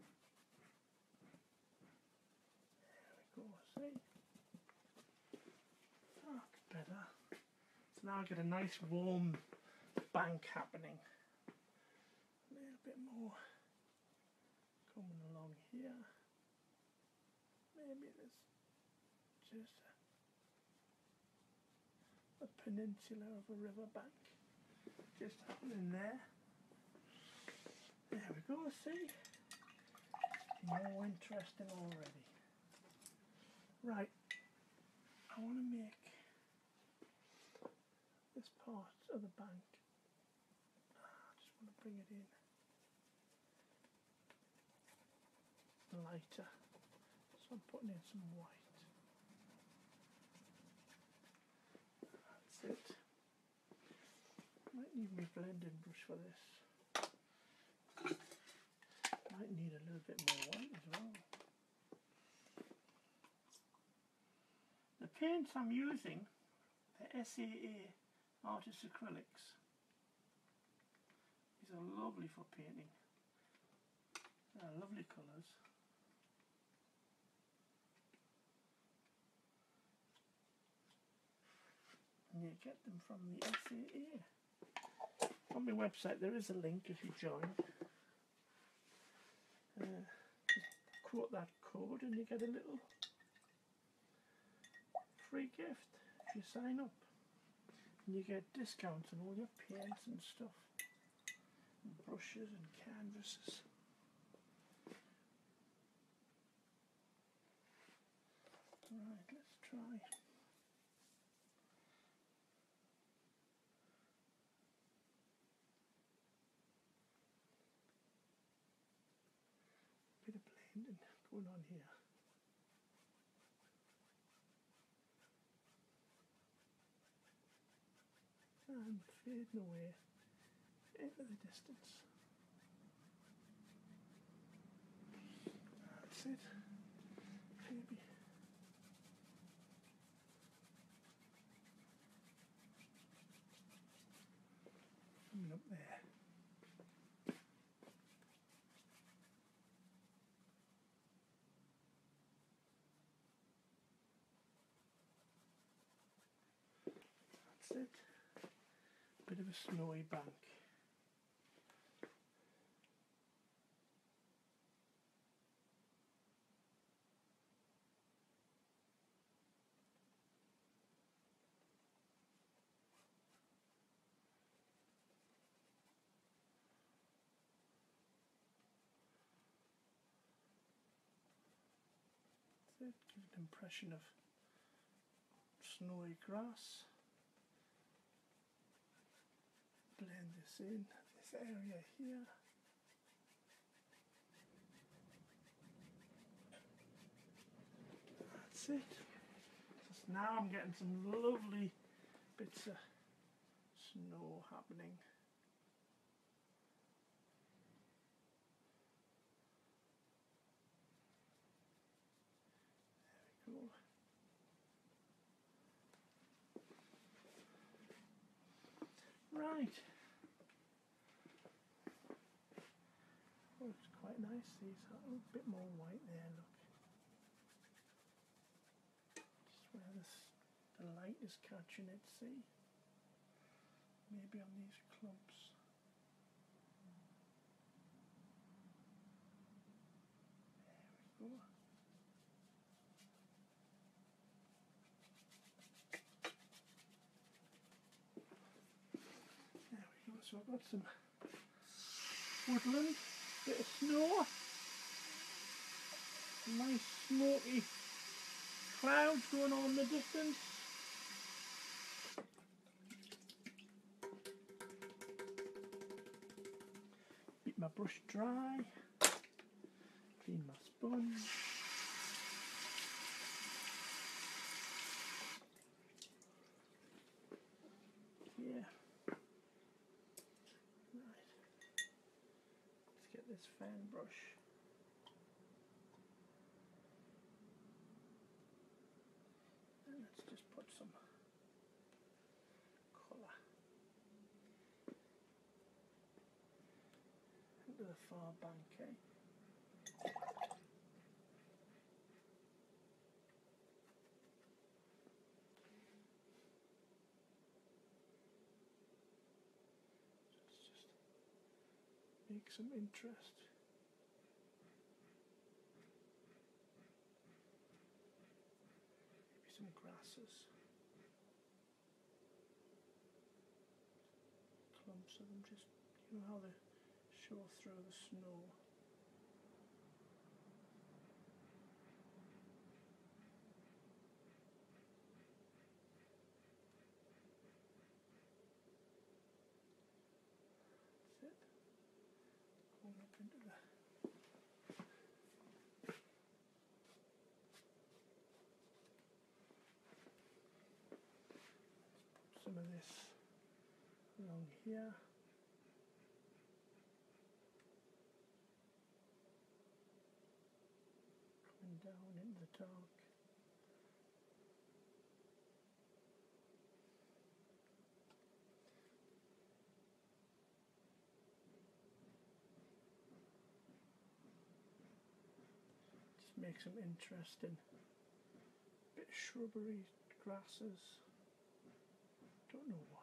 There we go, see? That's better. So now I get a nice warm bank happening. A little bit more coming along here. Maybe there's just a peninsula of a river bank just happening there. There we go, see? More interesting already. Right, I want to make this part of the bank, I just want to bring it in lighter, so I'm putting in some white. That's it. Might need my blending brush for this. Might need a little bit more white as well. The paints I'm using, the SAA Artist Acrylics. These are lovely for painting. They're lovely colours. And you get them from the SAA. On my website there is a link if you join. Just quote that code and you get a little free gift if you sign up. And you get discounts on all your paints and stuff. And brushes and canvases. Right, let's try. Bit of blending going on here. And fading away into the distance. That's it. Maybe. Coming up there. That's it. Bit of a snowy bank. That's it. Give it an impression of snowy grass. Blend this in, this area here. That's it. Just now I'm getting some lovely bits of snow happening. There we go. Right. Oh, it's quite nice. These a little bit more white there. Look, just where the light is catching it. See, maybe on these clumps. There we go. So I've got some woodland, bit of snow, nice smoky clouds going on in the distance. Keep my brush dry, clean my sponge. Yeah. this fan brush. And let's just put some colour into the far bank, eh? Make some interest. Maybe some grasses. Clumps of them, just, you know how they show through the snow. That's it. Going up into the some of this along here. Coming down into the dark. Just make some interesting bit of shrubbery, grasses. Don't know what.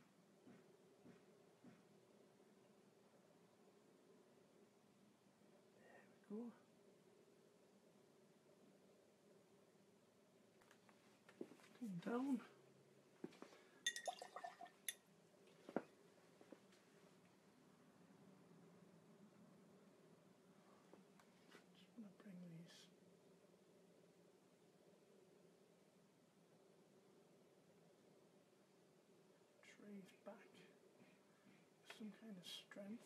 There we go. Come down. Just want to bring these trees back with some kind of strength.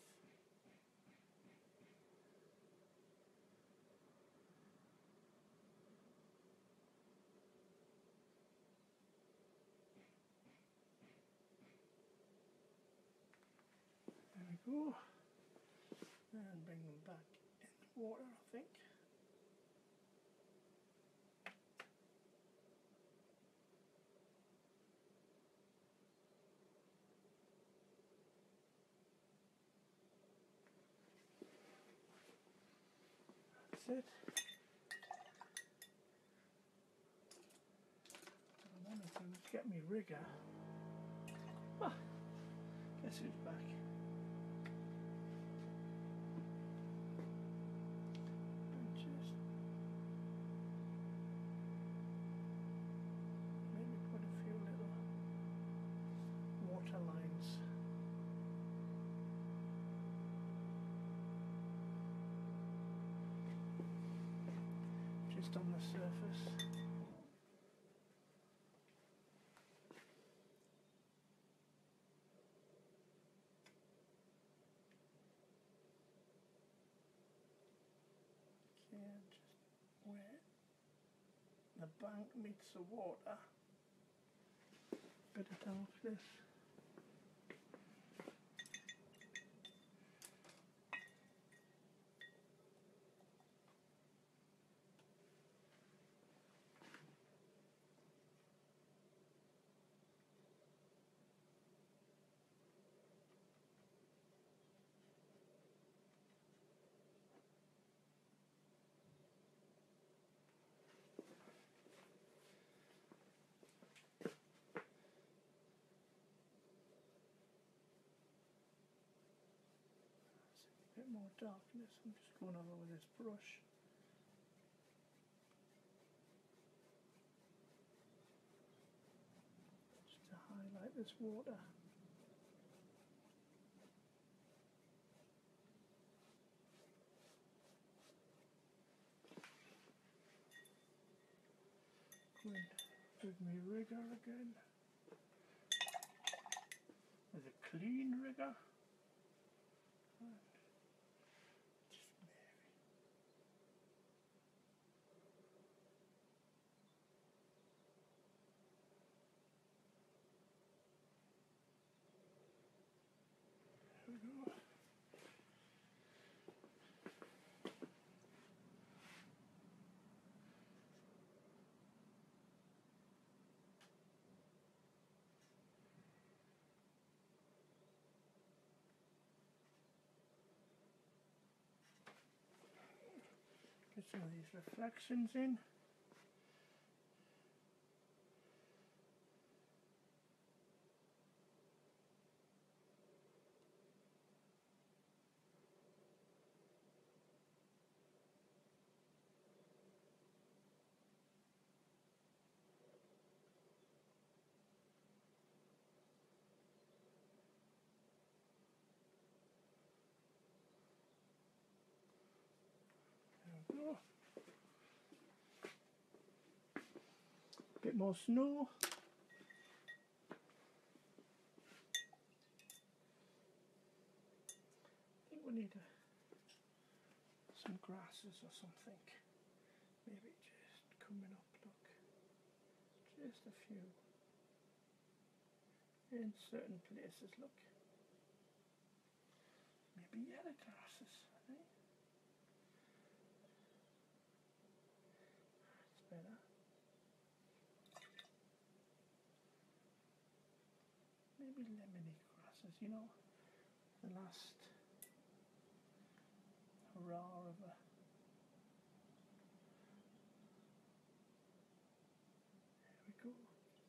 There we go. And bring them back in the water, I think. That's it. I wanted to get me rigger. Ah, guess who's back? Benches. Maybe put a few little water lines. Just on the surface. Okay, just where the bank meets the water. Bit of darkness. Bit more darkness. I'm just going over with this brush. Just to highlight this water. Going with my rigger again. With a clean rigger. There we go. some of these reflections in. There we go. Bit more snow. I think we need some grasses or something. Maybe just coming up, look. Just a few. In certain places, look. Maybe yellow grasses, eh? That's better. Maybe lemony grasses, you know, the last hurrah of a... There we go.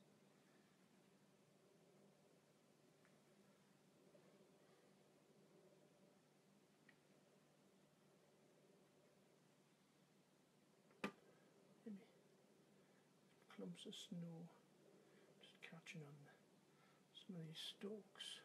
Maybe clumps of snow just catching on some of these stalks.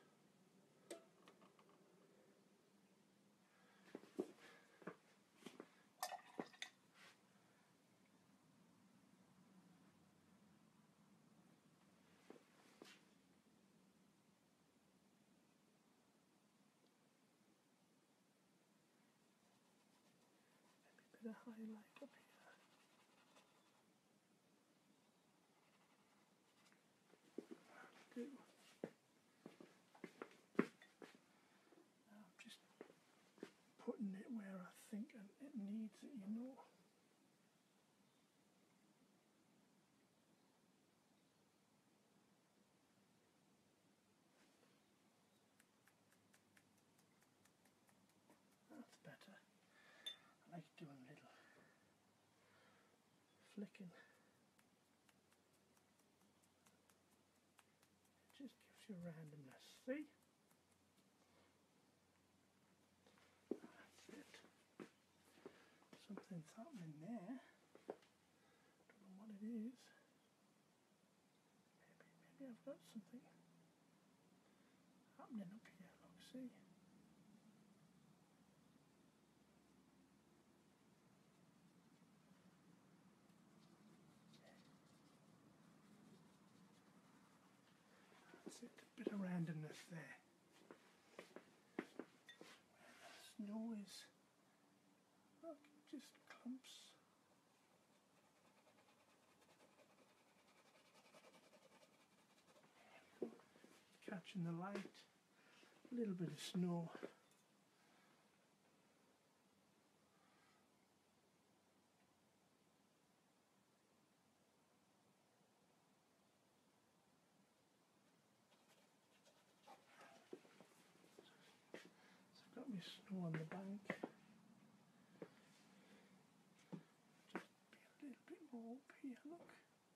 Maybe a bit of highlight up here. Do. Now I'm just putting it where I think it needs it, you know. That's better. I like doing a little flicking. It just gives you randomness, see? That's it. Something's happening there. Don't know what it is. Maybe I've got something happening up here, look, see? That's it, a bit of randomness there. Where the snow is, look, just clumps. Catching the light, a little bit of snow. So I've got my snow on the bank. Just be a little bit more up here, look.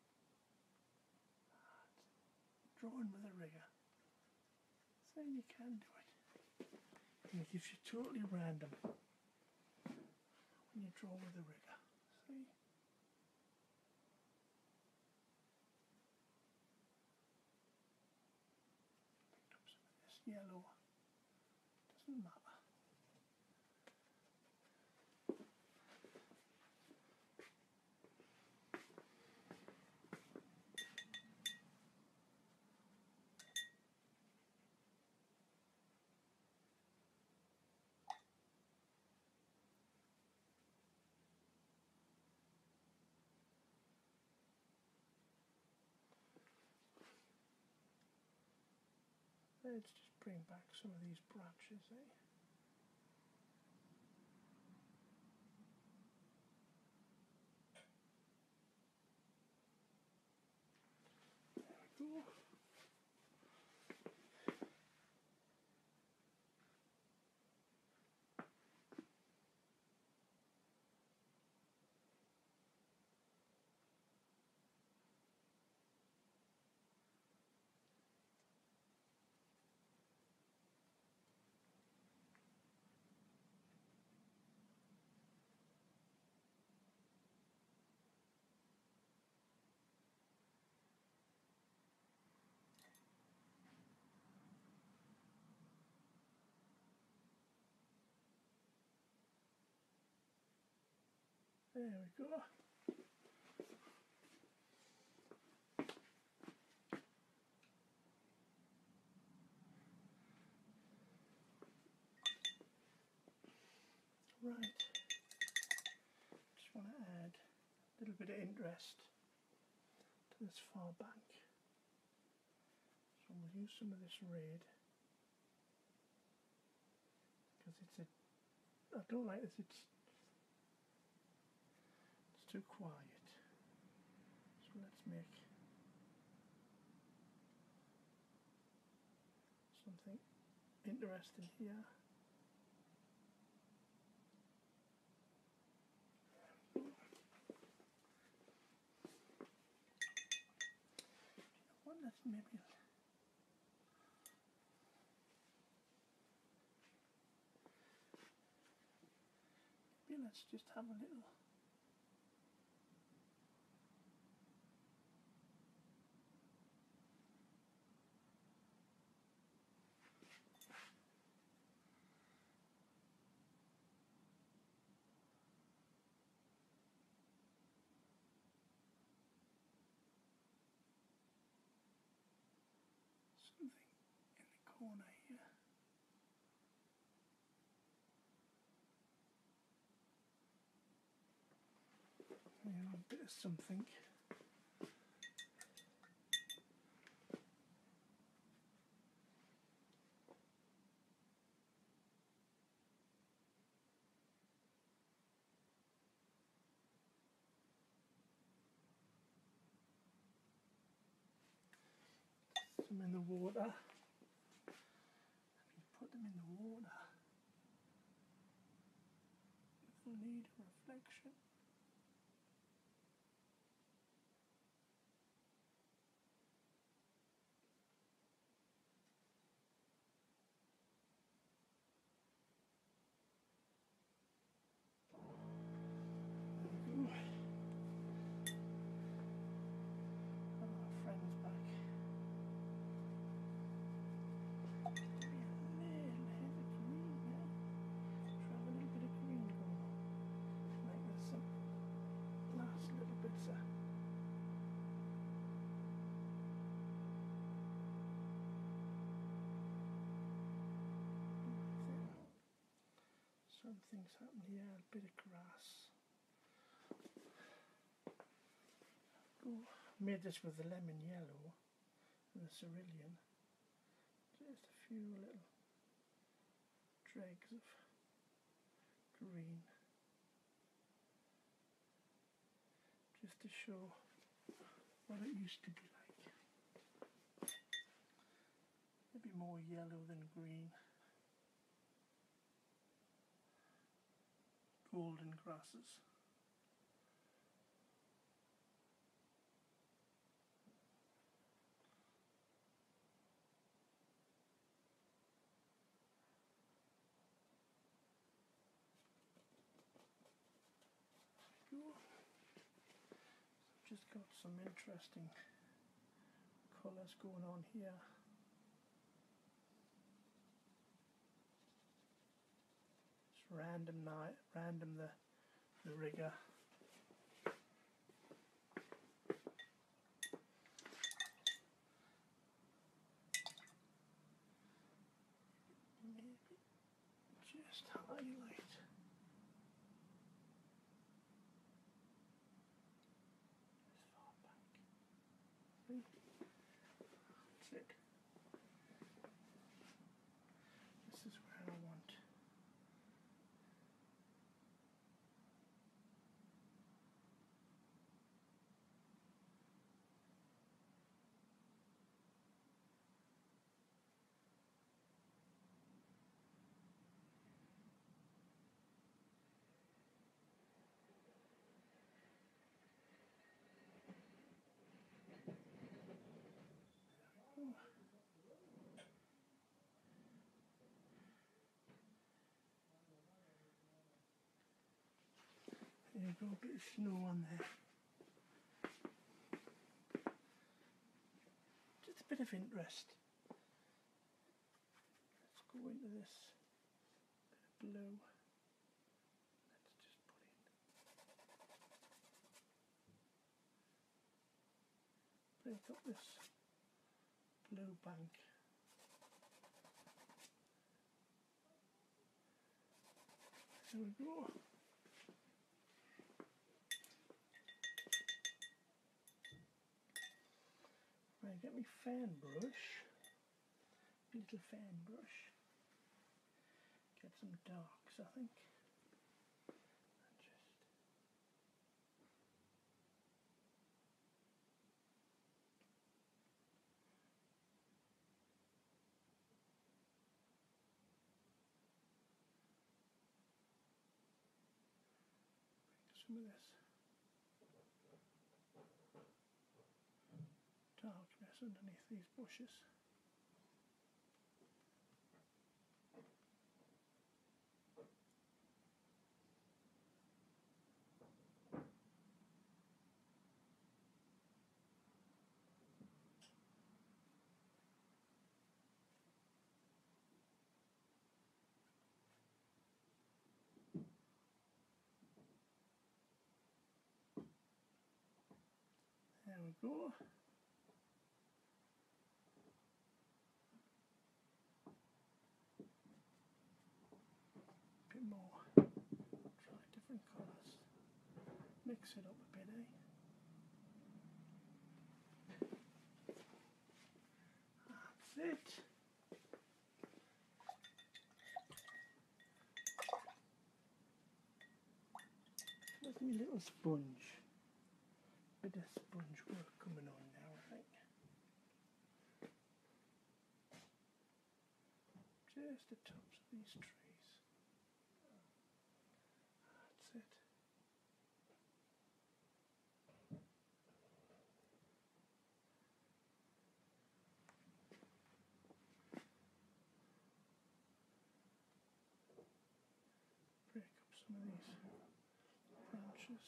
Drawing with a rigger. So you can do it. And it gives you totally random when you draw with a rigger. See? Picked up some of this yellow. Doesn't matter. Let's just bring back some of these branches, eh? There we go. There we go. Right, just want to add a little bit of interest to this far bank. So we'll use some of this red because I don't like this, it's too quiet. So let's make something interesting here. Well, let's maybe let's just have a little something in the corner here. A bit of something. Some in the water. You put them in the water. They'll need a reflection. Something's happened here, a bit of grass. Made this with the lemon yellow and the cerulean. Just a few little dregs of green, just to show what it used to be like. Maybe more yellow than green. Golden grasses. Just got some interesting colours going on here. Just random the rigger. Maybe just highlight. That's it. This is where I want. There you go, a bit of snow on there. Just a bit of interest. Let's go into this bit of blue. Let's just put in break up this blue bank. There we go. Right, get my fan brush, little fan brush. Get some darks, I think. And just some of this darkness underneath these bushes. There we go. Bit more. Try different colours. Mix it up a bit, eh? That's it. There's my little sponge. Bit of sponge work coming on now, I think. Just the tops of these trees. That's it. Break up some of these branches.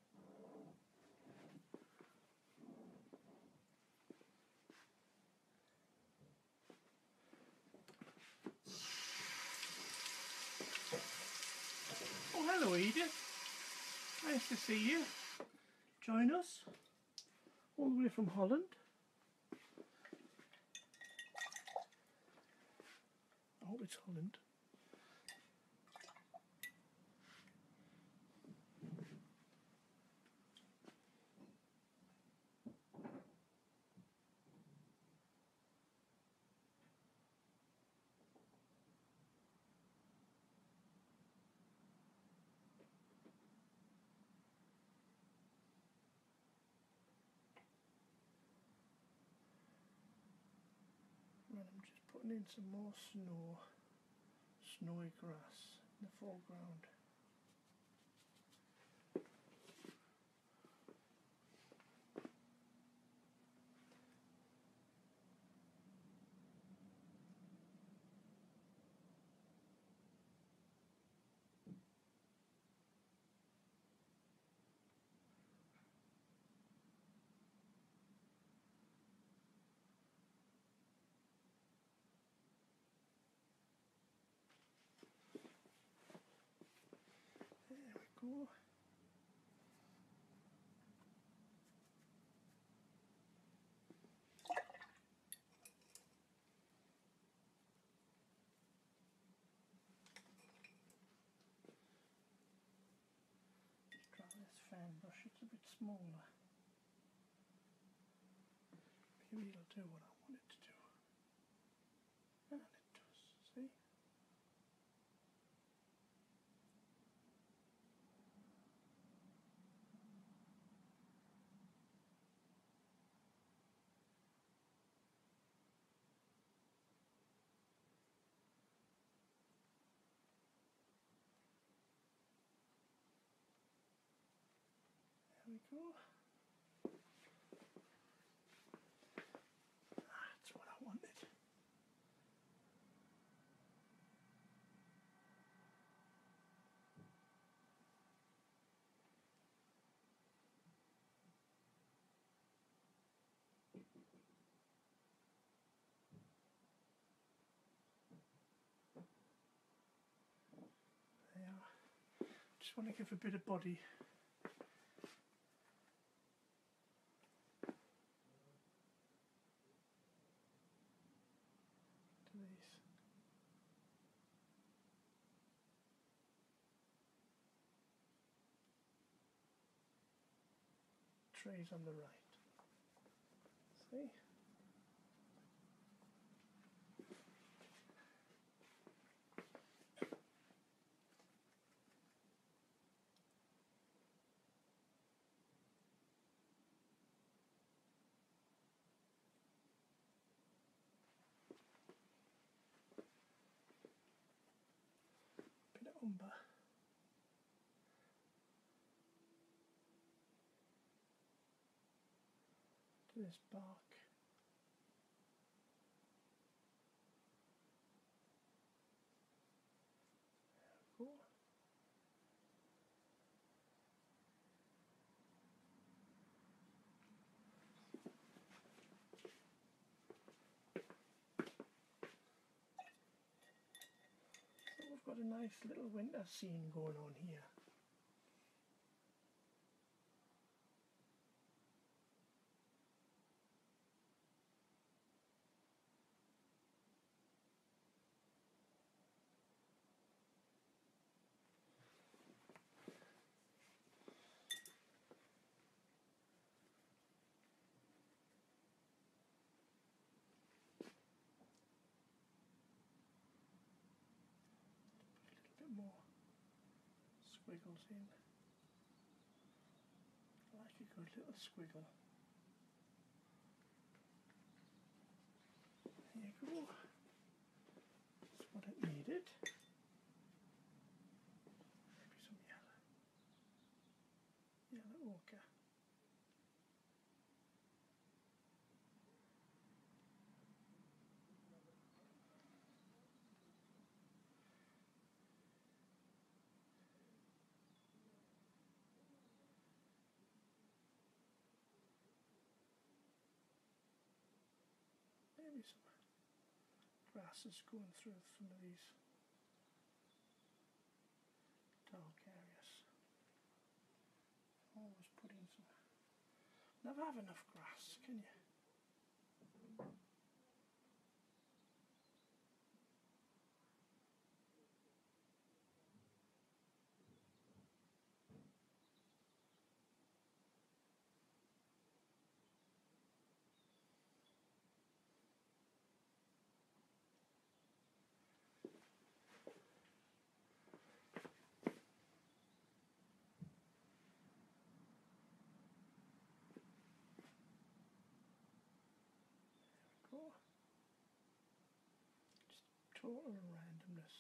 Oh, hello Edith. Nice to see you. Join us all the way from Holland. I hope it's Holland. And I'm just putting in some more snowy grass in the foreground. There we go. Try this fan brush, it's a bit smaller. Maybe it'll do what I want it to do. And it does, see? There we go. That's what I wanted. There. Just want to give a bit of body. trees on the right. See? Bit of umber. To this bark. There we go. So we've got a nice little winter scene going on here. A bit more squiggles in. I like a good little squiggle. There you go. That's what it needed. Maybe some yellow. Yellow ochre. Maybe some grasses going through some of these dark areas. Always put in some. Never have enough grass, can you? Go. Just total randomness.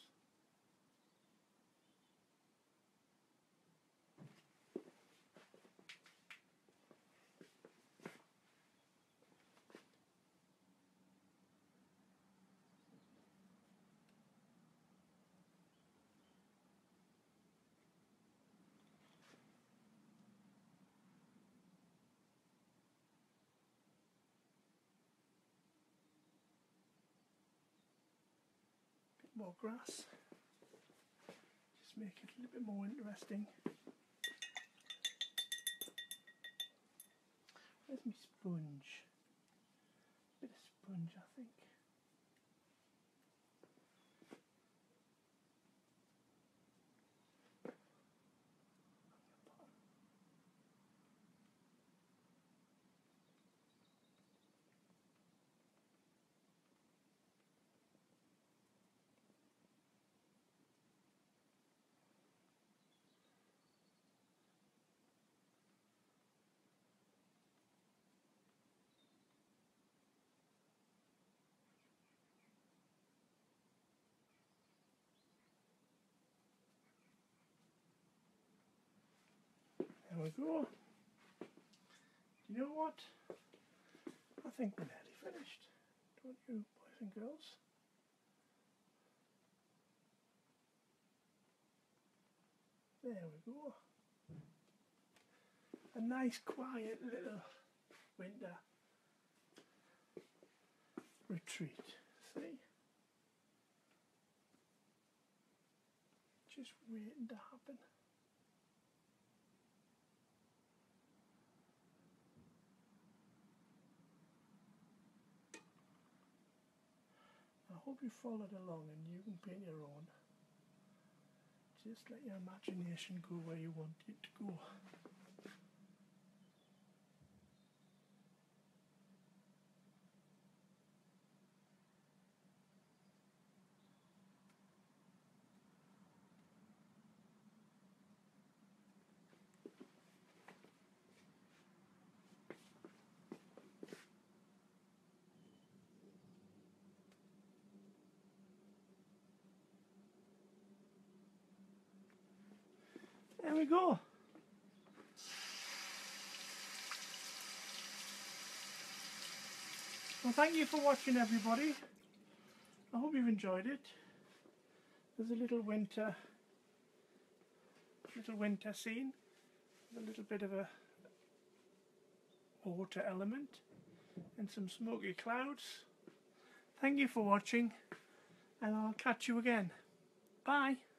Bit more grass. Just make it a little bit more interesting. Where's my sponge? Bit of sponge, I think. There we go. Do you know what? I think we're nearly finished. Don't you, boys and girls? There we go. A nice quiet little winter retreat. See? Just waiting to happen. I hope you followed along and you can paint your own. Just let your imagination go where you want it to go. There we go. Well, thank you for watching, everybody. I hope you've enjoyed it. There's a little winter scene, with a little bit of a water element and some smoky clouds. Thank you for watching, and I'll catch you again. Bye.